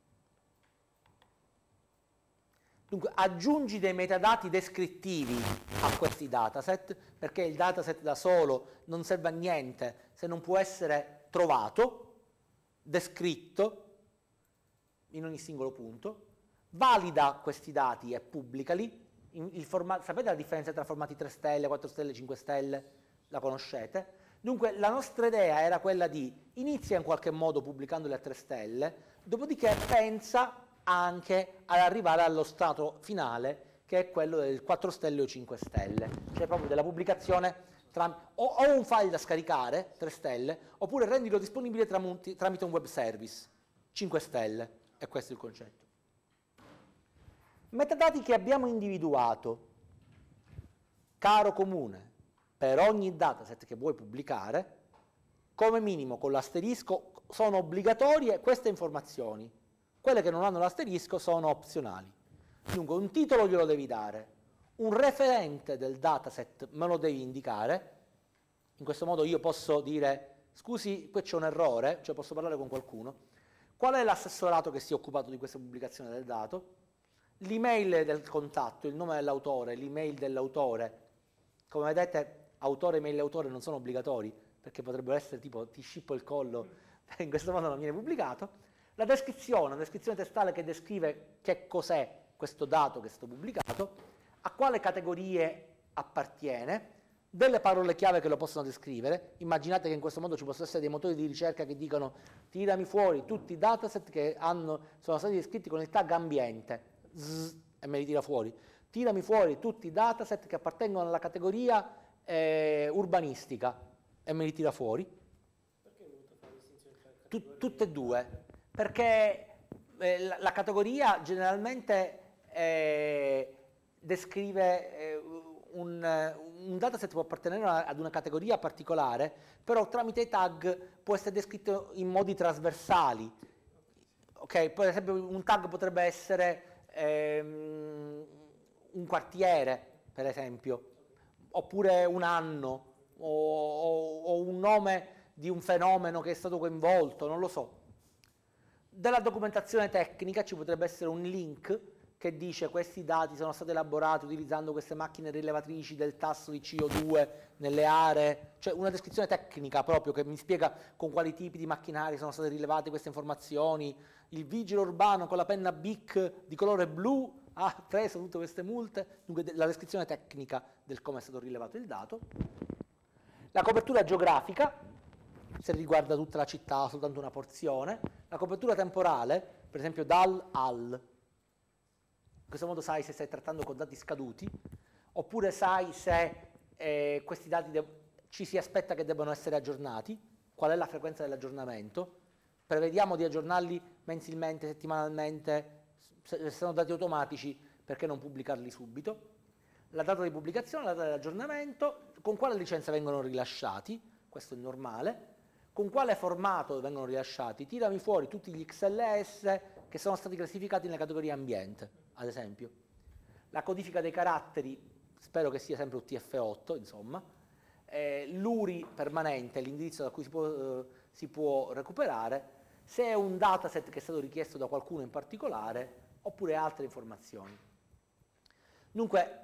Dunque, aggiungi dei metadati descrittivi a questi dataset, perché il dataset da solo non serve a niente se non può essere trovato, descritto in ogni singolo punto. Valida questi dati e pubblicali. Sapete la differenza tra formati 3 stelle, 4 stelle, 5 stelle? La conoscete? Dunque, la nostra idea era quella di inizia in qualche modo pubblicandoli a 3 stelle, dopodiché pensa anche ad arrivare allo stato finale, che è quello del 4 stelle o 5 stelle, cioè proprio della pubblicazione o un file da scaricare, 3 stelle, oppure rendilo disponibile tramite un web service, 5 stelle, e questo è il concetto. Metadati che abbiamo individuato, caro comune, per ogni dataset che vuoi pubblicare, come minimo con l'asterisco sono obbligatorie queste informazioni, quelle che non hanno l'asterisco sono opzionali. Dunque un titolo glielo devi dare, un referente del dataset me lo devi indicare, in questo modo io posso dire scusi, qui c'è un errore, cioè posso parlare con qualcuno, qual è l'assessorato che si è occupato di questa pubblicazione del dato, l'email del contatto, il nome dell'autore, l'email dell'autore. Come vedete, autore e email autore non sono obbligatori, perché potrebbero essere tipo ti scippo il collo, in questo modo non viene pubblicato. La descrizione, una descrizione testale che descrive che cos'è questo dato che è stato pubblicato, a quale categorie appartiene, delle parole chiave che lo possono descrivere. Immaginate che in questo modo ci possono essere dei motori di ricerca che dicono tirami fuori tutti i dataset che sono stati descritti con il tag ambiente, e me li tira fuori. Tirami fuori tutti i dataset che appartengono alla categoria urbanistica, e me li tira fuori. Perché hai voluto fare distinzione tra categorie? Tutte e due, perché la categoria generalmente descrive un dataset può appartenere ad una categoria particolare, però tramite i tag può essere descritto in modi trasversali. Ok, per esempio un tag potrebbe essere un quartiere, per esempio, oppure un anno, o un nome di un fenomeno che è stato coinvolto, non lo so. Della documentazione tecnica ci potrebbe essere un link che dice questi dati sono stati elaborati utilizzando queste macchine rilevatrici del tasso di CO2 nelle aree, cioè una descrizione tecnica proprio che mi spiega con quali tipi di macchinari sono state rilevate queste informazioni. Il vigile urbano con la penna Bic di colore blu ha preso tutte queste multe, dunque la descrizione tecnica del come è stato rilevato il dato. La copertura geografica, se riguarda tutta la città o soltanto una porzione. La copertura temporale, per esempio dal al. In questo modo sai se stai trattando con dati scaduti, oppure sai se questi dati ci si aspetta che debbano essere aggiornati, qual è la frequenza dell'aggiornamento, prevediamo di aggiornarli mensilmente, settimanalmente, se sono dati automatici, perché non pubblicarli subito. La data di pubblicazione, la data di aggiornamento, con quale licenza vengono rilasciati, questo è normale, con quale formato vengono rilasciati, tirami fuori tutti gli XLS che sono stati classificati nella categoria ambiente, ad esempio. La codifica dei caratteri, spero che sia sempre UTF-8, insomma, l'URI permanente, l'indirizzo da cui si può recuperare, se è un dataset che è stato richiesto da qualcuno in particolare, oppure altre informazioni. Dunque,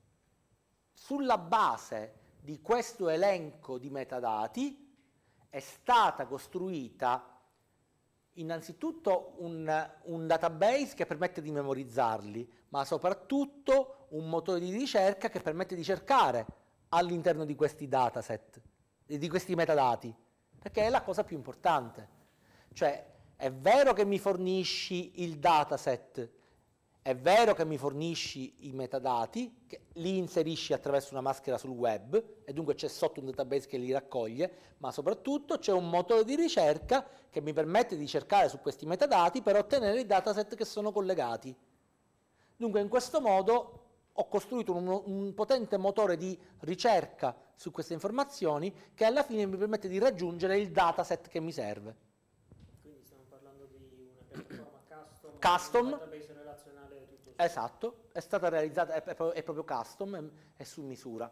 sulla base di questo elenco di metadati è stata costruita innanzitutto un database che permette di memorizzarli, ma soprattutto un motore di ricerca che permette di cercare all'interno di questi dataset, di questi metadati, perché è la cosa più importante. Cioè, è vero che mi fornisci il dataset, è vero che mi fornisci i metadati, che li inserisci attraverso una maschera sul web, e dunque c'è sotto un database che li raccoglie, ma soprattutto c'è un motore di ricerca che mi permette di cercare su questi metadati per ottenere i dataset che sono collegati. Dunque in questo modo ho costruito un potente motore di ricerca su queste informazioni che alla fine mi permette di raggiungere il dataset che mi serve. Quindi stiamo parlando di una piattaforma Custom. un database relazionale tutto. Esatto, è stata realizzata, è proprio custom, è su misura.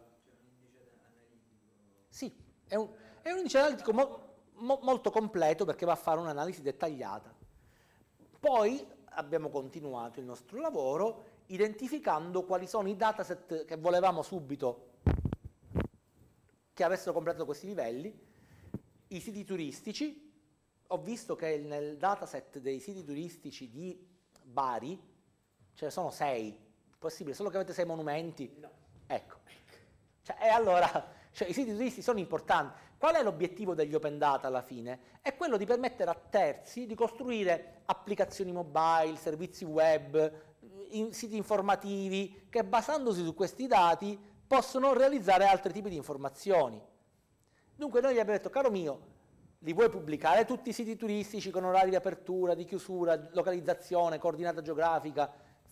Sì, è un indice analitico molto completo perché va a fare un'analisi dettagliata. Poi abbiamo continuato il nostro lavoro identificando quali sono i dataset che volevamo subito che avessero completato questi livelli. I siti turistici, ho visto che nel dataset dei siti turistici di Bari ce ne sono 6, possibile, solo che avete 6 monumenti? No. Ecco, e allora i siti turistici sono importanti. Qual è l'obiettivo degli open data alla fine? È quello di permettere a terzi di costruire applicazioni mobile, servizi web, siti informativi che basandosi su questi dati possono realizzare altri tipi di informazioni. Dunque noi gli abbiamo detto, caro mio, li vuoi pubblicare tutti i siti turistici con orari di apertura, di chiusura, localizzazione, coordinata geografica,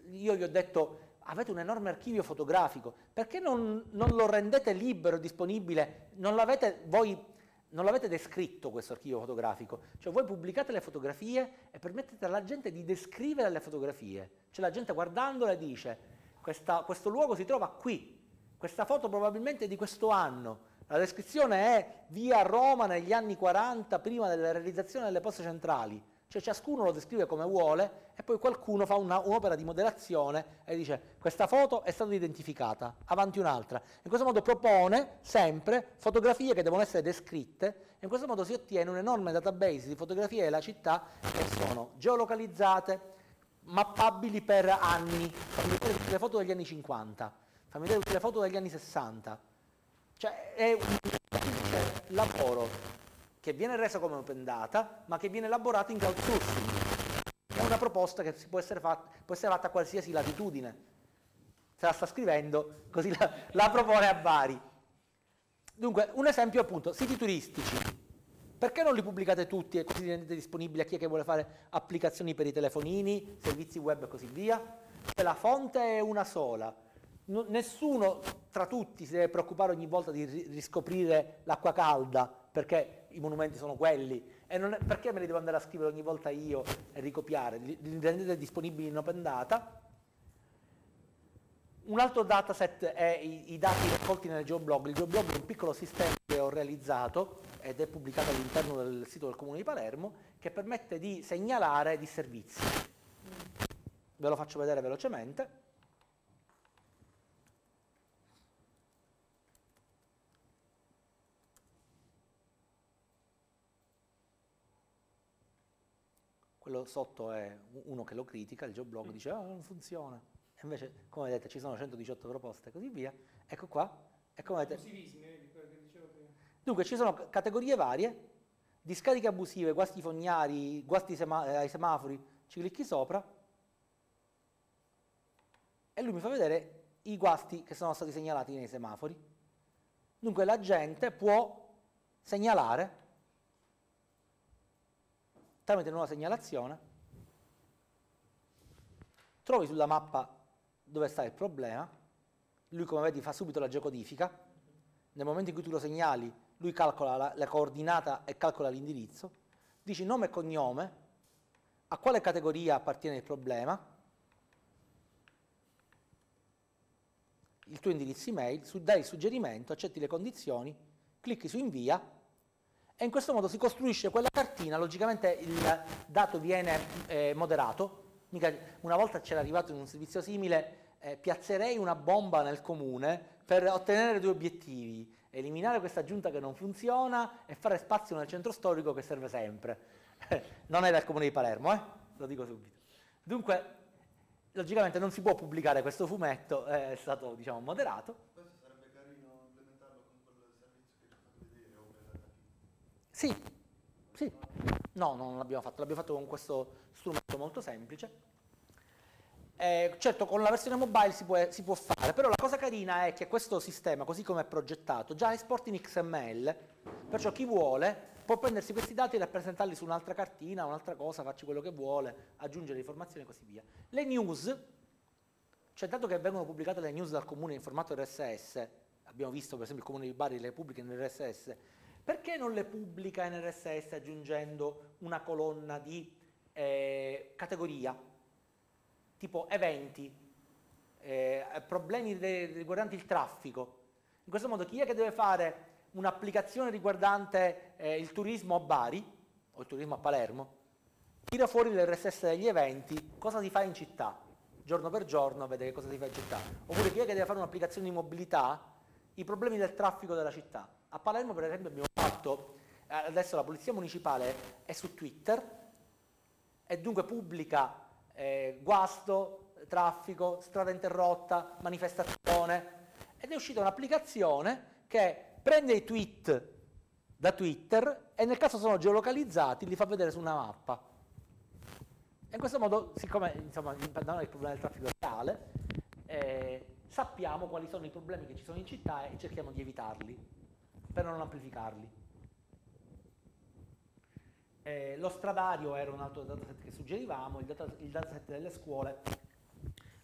io gli ho detto avete un enorme archivio fotografico, perché non lo rendete libero, disponibile, non l'avete descritto questo archivio fotografico, cioè voi pubblicate le fotografie e permettete alla gente di descrivere le fotografie, cioè la gente guardandole dice questo luogo si trova qui, questa foto probabilmente è di questo anno, la descrizione è via Roma negli anni 40 prima della realizzazione delle poste centrali, cioè ciascuno lo descrive come vuole e poi qualcuno fa un'opera di moderazione e dice questa foto è stata identificata, avanti un'altra. In questo modo propone sempre fotografie che devono essere descritte e in questo modo si ottiene un enorme database di fotografie della città che sono geolocalizzate, mappabili per anni. Fammi vedere tutte le foto degli anni 50, fammi vedere tutte le foto degli anni 60. Cioè è un lavoro che viene reso come open data, ma che viene elaborato in crowdsourcing. È una proposta che può essere fatta a qualsiasi latitudine. Se la sta scrivendo, così la propone a vari. Dunque, un esempio appunto, siti turistici. Perché non li pubblicate tutti e così li rendete disponibili a chi è che vuole fare applicazioni per i telefonini, servizi web e così via? Se la fonte è una sola, nessuno tra tutti si deve preoccupare ogni volta di riscoprire l'acqua calda, perché i monumenti sono quelli, e perché me li devo andare a scrivere ogni volta io e ricopiare? Li rendete disponibili in open data. Un altro dataset è i dati raccolti nel geoblog. Il geoblog è un piccolo sistema che ho realizzato ed è pubblicato all'interno del sito del Comune di Palermo, che permette di segnalare disservizi. Ve lo faccio vedere velocemente. Quello sotto è uno che lo critica, il geoblog dice non funziona, e invece come vedete ci sono 118 proposte e così via, ecco qua, e come vedete... Dunque ci sono categorie varie, discariche abusive, guasti fognari, guasti ai semafori, ci clicchi sopra e lui mi fa vedere i guasti che sono stati segnalati nei semafori. Dunque la gente può segnalare tramite nuova segnalazione, trovi sulla mappa dove sta il problema, lui come vedi fa subito la geocodifica, nel momento in cui tu lo segnali lui calcola la coordinata e calcola l'indirizzo, dici nome e cognome, a quale categoria appartiene il problema, il tuo indirizzo email, dai il suggerimento, accetti le condizioni, clicchi su invia, e in questo modo si costruisce quella cartina, logicamente il dato viene moderato. Una volta c'era arrivato in un servizio simile, piazzerei una bomba nel comune per ottenere due obiettivi, eliminare questa giunta che non funziona e fare spazio nel centro storico che serve sempre. Non è del Comune di Palermo, lo dico subito. Dunque, logicamente non si può pubblicare questo fumetto, è stato diciamo moderato. Sì, sì, no, non l'abbiamo fatto con questo strumento molto semplice. Certo, con la versione mobile si può fare, però la cosa carina è che questo sistema, così come è progettato, già esporta in XML, perciò chi vuole può prendersi questi dati e rappresentarli su un'altra cartina, un'altra cosa, farci quello che vuole, aggiungere informazioni e così via. Le news, cioè dato che vengono pubblicate le news dal comune in formato RSS, abbiamo visto per esempio il comune di Bari le pubblica in RSS, perché non le pubblica in RSS aggiungendo una colonna di categoria, tipo eventi, problemi riguardanti il traffico? In questo modo chi è che deve fare un'applicazione riguardante il turismo a Bari o il turismo a Palermo, tira fuori l'RSS degli eventi, cosa si fa in città, giorno per giorno, vede che cosa si fa in città. Oppure chi è che deve fare un'applicazione di mobilità, i problemi del traffico della città. A Palermo per esempio abbiamo fatto, adesso la polizia municipale è su Twitter e dunque pubblica guasto, traffico, strada interrotta, manifestazione, ed è uscita un'applicazione che prende i tweet da Twitter e nel caso sono geolocalizzati li fa vedere su una mappa. E in questo modo, siccome insomma il problema del traffico è reale, sappiamo quali sono i problemi che ci sono in città e cerchiamo di evitarli per non amplificarli. Lo stradario era un altro dataset che suggerivamo, il dataset delle scuole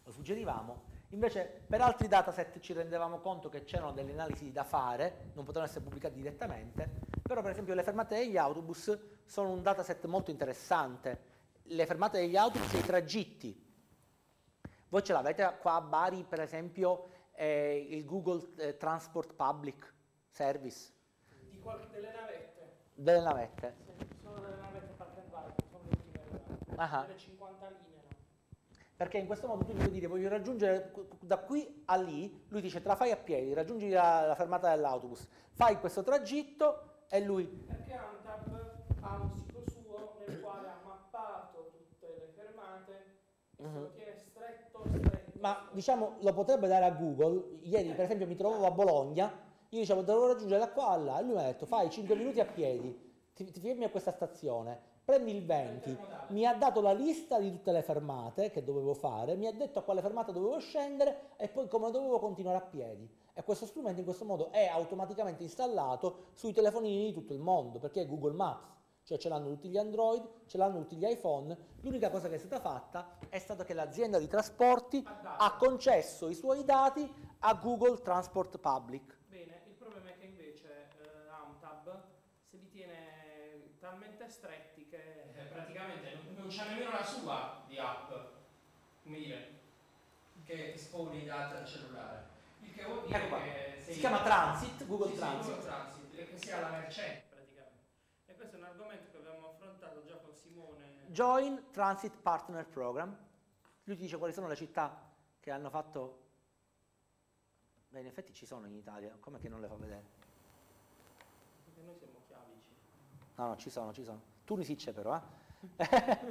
lo suggerivamo. Invece per altri dataset ci rendevamo conto che c'erano delle analisi da fare, non potevano essere pubblicati direttamente, però per esempio le fermate degli autobus sono un dataset molto interessante. Le fermate degli autobus e i tragitti. Voi ce l'avete qua a Bari, per esempio, il Google Transport Public Service. Delle navette. Delle navette. Sì, sono delle navette park and ride, sono le ultime, delle 50 linee. No? Perché in questo modo tu gli puoi dire voglio raggiungere da qui a lì, lui dice te la fai a piedi, raggiungi la fermata dell'autobus, fai questo tragitto e lui... Perché Antab ha un sito suo nel quale ha mappato tutte le fermate e se lo tiene stretto. Ma diciamo lo potrebbe dare a Google. Ieri per esempio mi trovavo a Bologna, io dicevo devo raggiungere da qua a là e lui mi ha detto fai 5 minuti a piedi, ti fermi a questa stazione, prendi il 20, mi ha dato la lista di tutte le fermate che dovevo fare, mi ha detto a quale fermata dovevo scendere e poi come dovevo continuare a piedi. E questo strumento in questo modo è automaticamente installato sui telefonini di tutto il mondo, perché è Google Maps. Cioè ce l'hanno tutti gli Android, ce l'hanno tutti gli iPhone, l'unica cosa che è stata fatta è stata che l'azienda di trasporti ha concesso i suoi dati a Google Transport Public. Bene, il problema è che invece Amtab se li tiene talmente stretti che praticamente non c'è nemmeno la sua di app, come dire, che espone i dati al cellulare. Il che vuol dire che si chiama Transit, Google Transit. Google Transit, che sia la merce. E questo è un argomento che abbiamo affrontato già con Simone. Join Transit Partner Program. Lui ti dice quali sono le città che hanno fatto... Beh, in effetti ci sono in Italia, come che non le fa vedere? Perché noi siamo chiavici. No, ci sono. Tunisi c'è però, Ma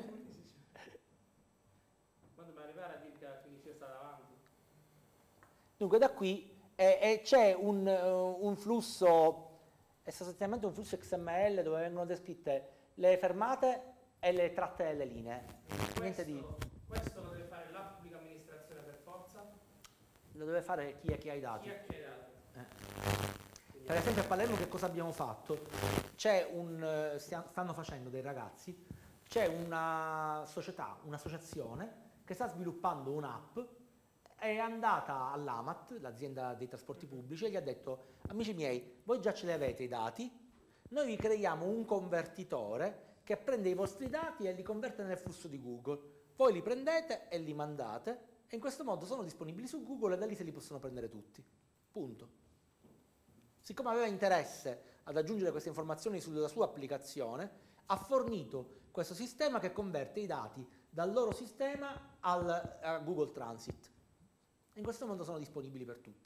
dobbiamo arrivare a dire che la Tunisia sta davanti. Dunque da qui c'è un flusso... È sostanzialmente un flusso XML dove vengono descritte le fermate e le tratte delle linee. Questo lo deve fare la pubblica amministrazione per forza? Lo deve fare chi ha i dati. Chi ha i dati? Per esempio a Palermo che cosa abbiamo fatto? Stanno facendo dei ragazzi, c'è una società, un'associazione che sta sviluppando un'app, è andata all'AMAT, l'azienda dei trasporti pubblici, e gli ha detto amici miei, voi già ce li avete i dati, noi vi creiamo un convertitore che prende i vostri dati e li converte nel flusso di Google, voi li prendete e li mandate e in questo modo sono disponibili su Google e da lì se li possono prendere tutti, punto. Siccome aveva interesse ad aggiungere queste informazioni sulla sua applicazione, ha fornito questo sistema che converte i dati dal loro sistema a Google Transit. In questo modo sono disponibili per tutti.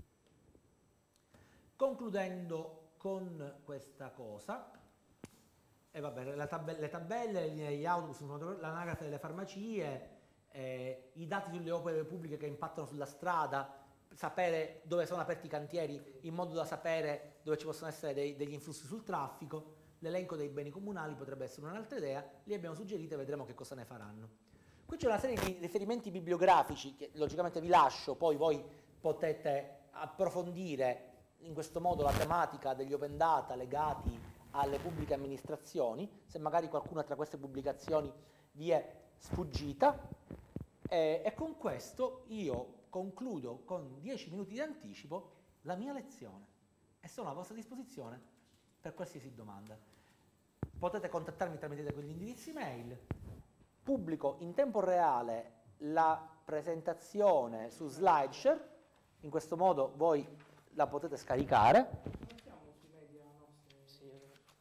Concludendo con questa cosa, e vabbè, le tabelle, le linee degli autobus, l'anagrafe delle farmacie, i dati sulle opere pubbliche che impattano sulla strada, sapere dove sono aperti i cantieri in modo da sapere dove ci possono essere degli influssi sul traffico, l'elenco dei beni comunali potrebbe essere un'altra idea, li abbiamo suggerite e vedremo che cosa ne faranno. Qui c'è una serie di riferimenti bibliografici che logicamente vi lascio, poi voi potete approfondire in questo modo la tematica degli open data legati alle pubbliche amministrazioni, se magari qualcuna tra queste pubblicazioni vi è sfuggita. E con questo io concludo con 10 minuti di anticipo la mia lezione e sono a vostra disposizione per qualsiasi domanda. Potete contattarmi tramite quegli indirizzi mail. Pubblico in tempo reale la presentazione su SlideShare, in questo modo voi la potete scaricare. Mettiamo sui media nostri. Sì.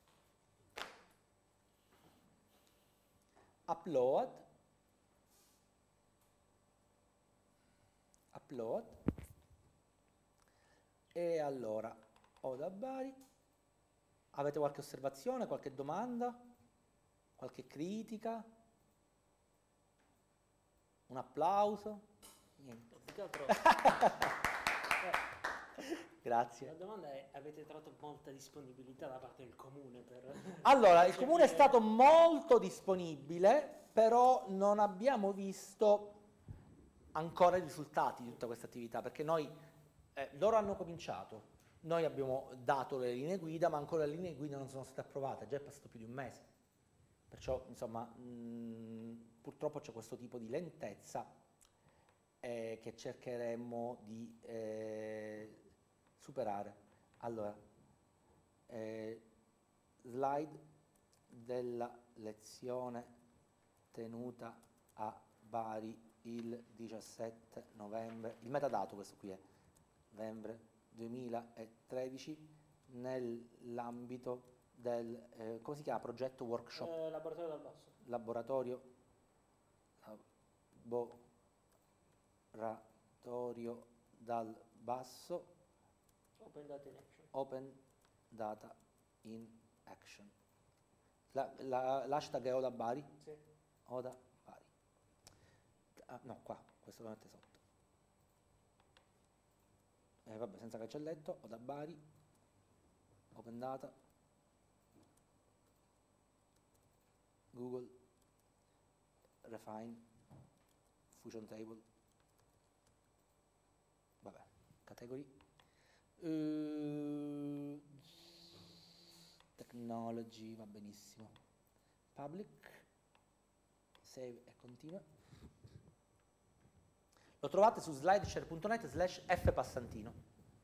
Upload. E allora, Oda Bari. Avete qualche osservazione, qualche domanda? Qualche critica? Un applauso? Niente. Più che altro, Grazie. la domanda è: avete trovato molta disponibilità da parte del comune per... Allora, il comune è stato molto disponibile, però non abbiamo visto ancora i risultati di tutta questa attività, perché loro hanno cominciato, noi abbiamo dato le linee guida, ma ancora le linee guida non sono state approvate, già è passato più di un mese. Perciò, insomma, purtroppo c'è questo tipo di lentezza che cercheremo di superare. Allora, slide della lezione tenuta a Bari il 17 novembre, il metadato questo qui è novembre 2013 nell'ambito del, come si chiama, progetto workshop? Laboratorio dal basso. Laboratorio dal basso, Open Data in Action. Open Data in Action. L'hashtag è Oda Bari? Sì. Oda Bari. Ah, no, qua, questo lo mette sotto. Vabbè, senza cancelletto, Oda Bari, Open Data, Google, Refine, Fusion Table, vabbè, category, technology, va benissimo, public, save e continua. Lo trovate su slideshare.net/fpassantino.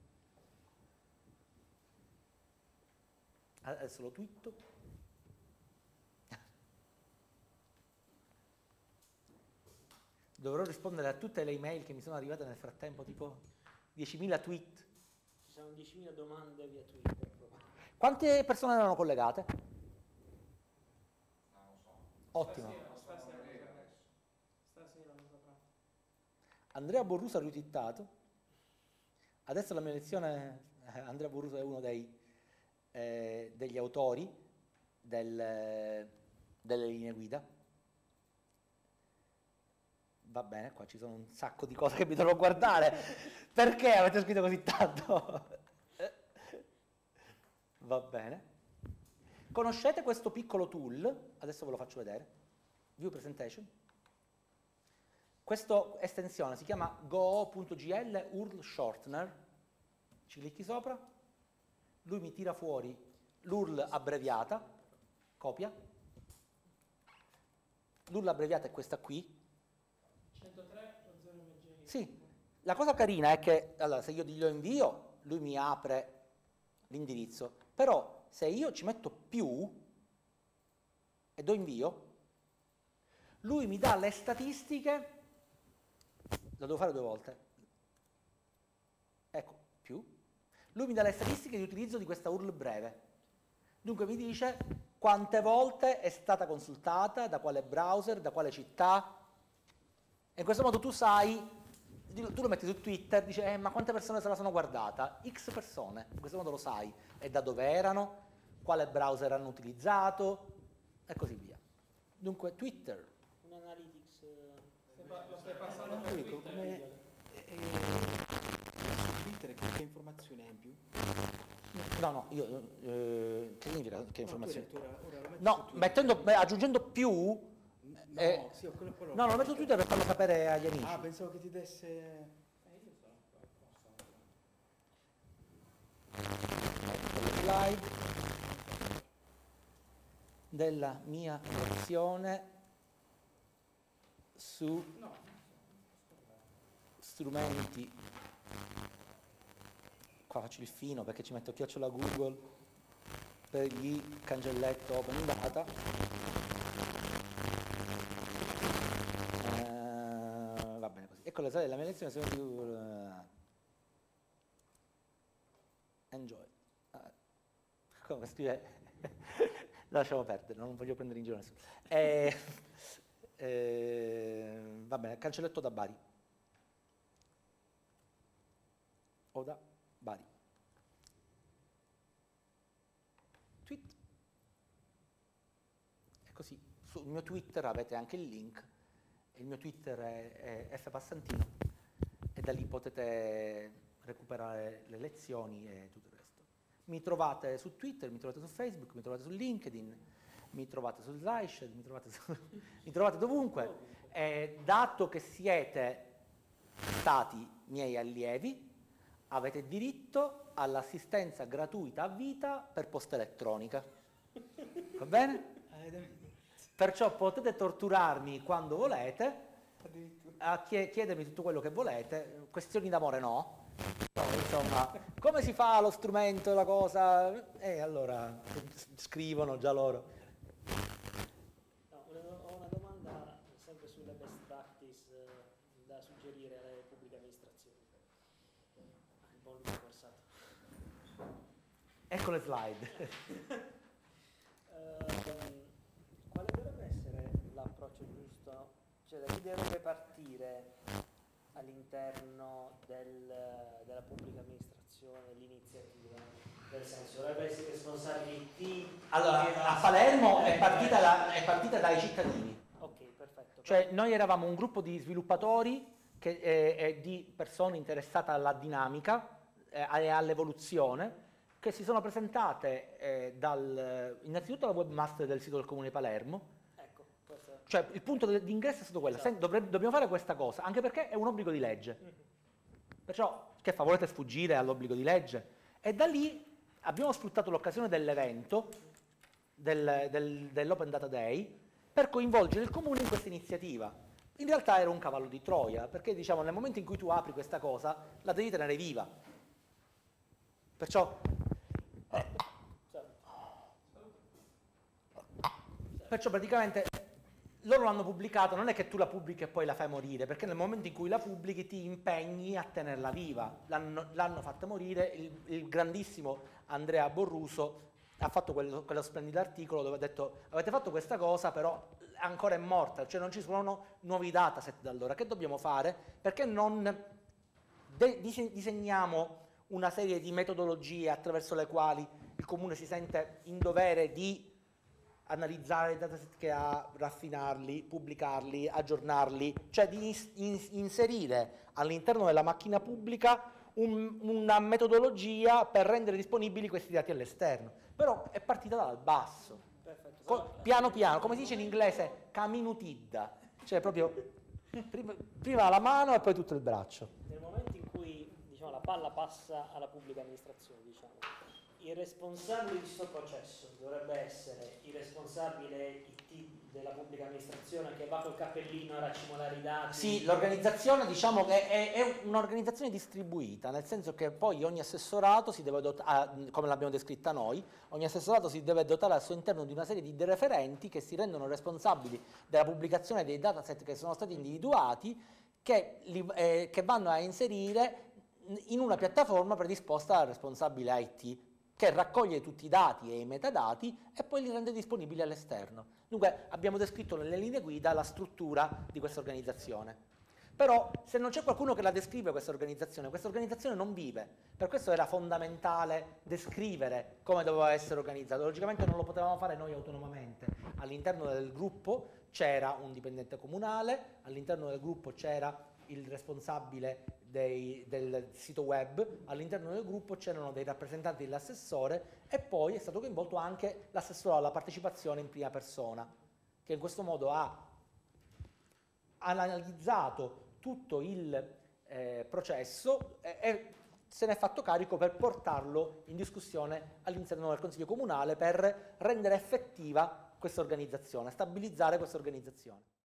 Adesso lo twitto. Dovrò rispondere a tutte le email che mi sono arrivate nel frattempo, tipo 10.000 tweet. Ci sono 10.000 domande via Twitter. Quante persone erano collegate? Non lo so. Ottimo. Stasera lo saprà. Andrea Borruso ha ritwittato. Adesso la mia lezione, Andrea Borruso è uno degli autori delle linee guida. Va bene, qua ci sono un sacco di cose che mi dovrò guardare. Perché avete scritto così tanto? Va bene. Conoscete questo piccolo tool? Adesso ve lo faccio vedere. View Presentation. Questa estensione si chiama go.gl URL Shortener. Ci clicchi sopra. Lui mi tira fuori l'URL abbreviata. Copia. L'URL abbreviata è questa qui. 103.0 mg. Sì, la cosa carina è che allora, se io glielo invio, lui mi apre l'indirizzo, però se io ci metto più e do invio, lui mi dà le statistiche, lo devo fare 2 volte, ecco, più, lui mi dà le statistiche di utilizzo di questa URL breve, dunque mi dice quante volte è stata consultata, da quale browser, da quale città. E in questo modo tu sai, tu lo metti su Twitter, dici, ma quante persone se la sono guardata? X persone, in questo modo lo sai, e da dove erano, quale browser hanno utilizzato, e così via. Dunque, Twitter. Un analytics. Lo stai passando per Enrico, Twitter. Twitter che informazioni hai in più? No, che significa che informazioni? Ora lo metti No, su Twitter. aggiungendo più. No, sì, quello No, lo metto su Twitter per farlo sapere agli amici. Ah, pensavo che ti desse... Io so, posso. Ecco le slide della mia lezione su strumenti. Qua faccio il fino perché ci metto chiocciola Google per gli cancelletto Open Data. Va bene così. Ecco le slide della mia lezione su enjoy. Come scrive? Lasciamo perdere, non voglio prendere in giro nessuno. Va bene, cancelletto da Bari. O da Bari. Tweet. E così, sul mio Twitter avete anche il link. Il mio Twitter è fpassantino e da lì potete recuperare le lezioni e tutto il resto. Mi trovate su Twitter, mi trovate su Facebook, mi trovate su LinkedIn, mi trovate su Slideshare, mi trovate dovunque. Dato che siete stati miei allievi, avete diritto all'assistenza gratuita a vita per posta elettronica. Va bene? Perciò potete torturarmi quando volete, chiedermi tutto quello che volete, questioni d'amore no. Poi, insomma, come si fa lo strumento, la cosa? E allora scrivono già loro. No, ho una domanda sempre sulle best practice da suggerire alle pubbliche amministrazioni. Il buon Luca Corsato. Ecco le slide. Quale dovrebbe essere l'approccio giusto? Cioè, da chi dovrebbe partire all'interno della pubblica amministrazione l'iniziativa? Nel senso, dovrebbe essere responsabilità. Allora, a Palermo è partita dai cittadini. Ok, perfetto. Cioè, noi eravamo un gruppo di sviluppatori e di persone interessate alla dinamica e all'evoluzione, che si sono presentate innanzitutto alla webmaster del sito del Comune di Palermo. Ecco, questo. Cioè, il punto di ingresso è stato quello: dobbiamo fare questa cosa, anche perché è un obbligo di legge. Perciò, che fa, volete sfuggire all'obbligo di legge? E da lì abbiamo sfruttato l'occasione dell'evento, dell'Open Data Day, per coinvolgere il Comune in questa iniziativa. In realtà era un cavallo di Troia, perché diciamo nel momento in cui tu apri questa cosa, la devi tenere viva. Perciò praticamente loro l'hanno pubblicata, non è che tu la pubblichi e poi la fai morire, perché nel momento in cui la pubblichi ti impegni a tenerla viva. L'hanno fatta morire, il grandissimo Andrea Borruso ha fatto quello splendido articolo dove ha detto: avete fatto questa cosa, però ancora è morta, cioè non ci sono nuovi dataset da allora. Che dobbiamo fare? Perché non disegniamo una serie di metodologie attraverso le quali il Comune si sente in dovere di analizzare i dataset che ha, raffinarli, pubblicarli, aggiornarli, cioè di inserire all'interno della macchina pubblica una metodologia per rendere disponibili questi dati all'esterno. Però è partita dal basso. Perfetto. Piano piano, come si dice in inglese, caminutidda, cioè proprio prima la mano e poi tutto il braccio. Nel momento in cui la palla passa alla pubblica amministrazione, il responsabile di questo processo dovrebbe essere il responsabile IT della pubblica amministrazione che va col cappellino a racimolare i dati. Sì, l'organizzazione diciamo che è un'organizzazione distribuita, nel senso che poi ogni assessorato si deve dotare, come l'abbiamo descritta noi, ogni assessorato si deve dotare al suo interno di una serie di referenti che si rendono responsabili della pubblicazione dei dataset che sono stati individuati, che vanno a inserire in una piattaforma predisposta dal responsabile IT, che raccoglie tutti i dati e i metadati e poi li rende disponibili all'esterno. Dunque abbiamo descritto nelle linee guida la struttura di questa organizzazione. Però se non c'è qualcuno che la descrive questa organizzazione non vive. Per questo era fondamentale descrivere come doveva essere organizzato. Logicamente non lo potevamo fare noi autonomamente. All'interno del gruppo c'era un dipendente comunale, all'interno del gruppo c'era il responsabile del sito web, all'interno del gruppo c'erano dei rappresentanti dell'assessore e poi è stato coinvolto anche l'assessore alla partecipazione in prima persona, che in questo modo ha analizzato tutto il processo e se ne è fatto carico per portarlo in discussione all'interno del Consiglio Comunale per rendere effettiva questa organizzazione, stabilizzare questa organizzazione.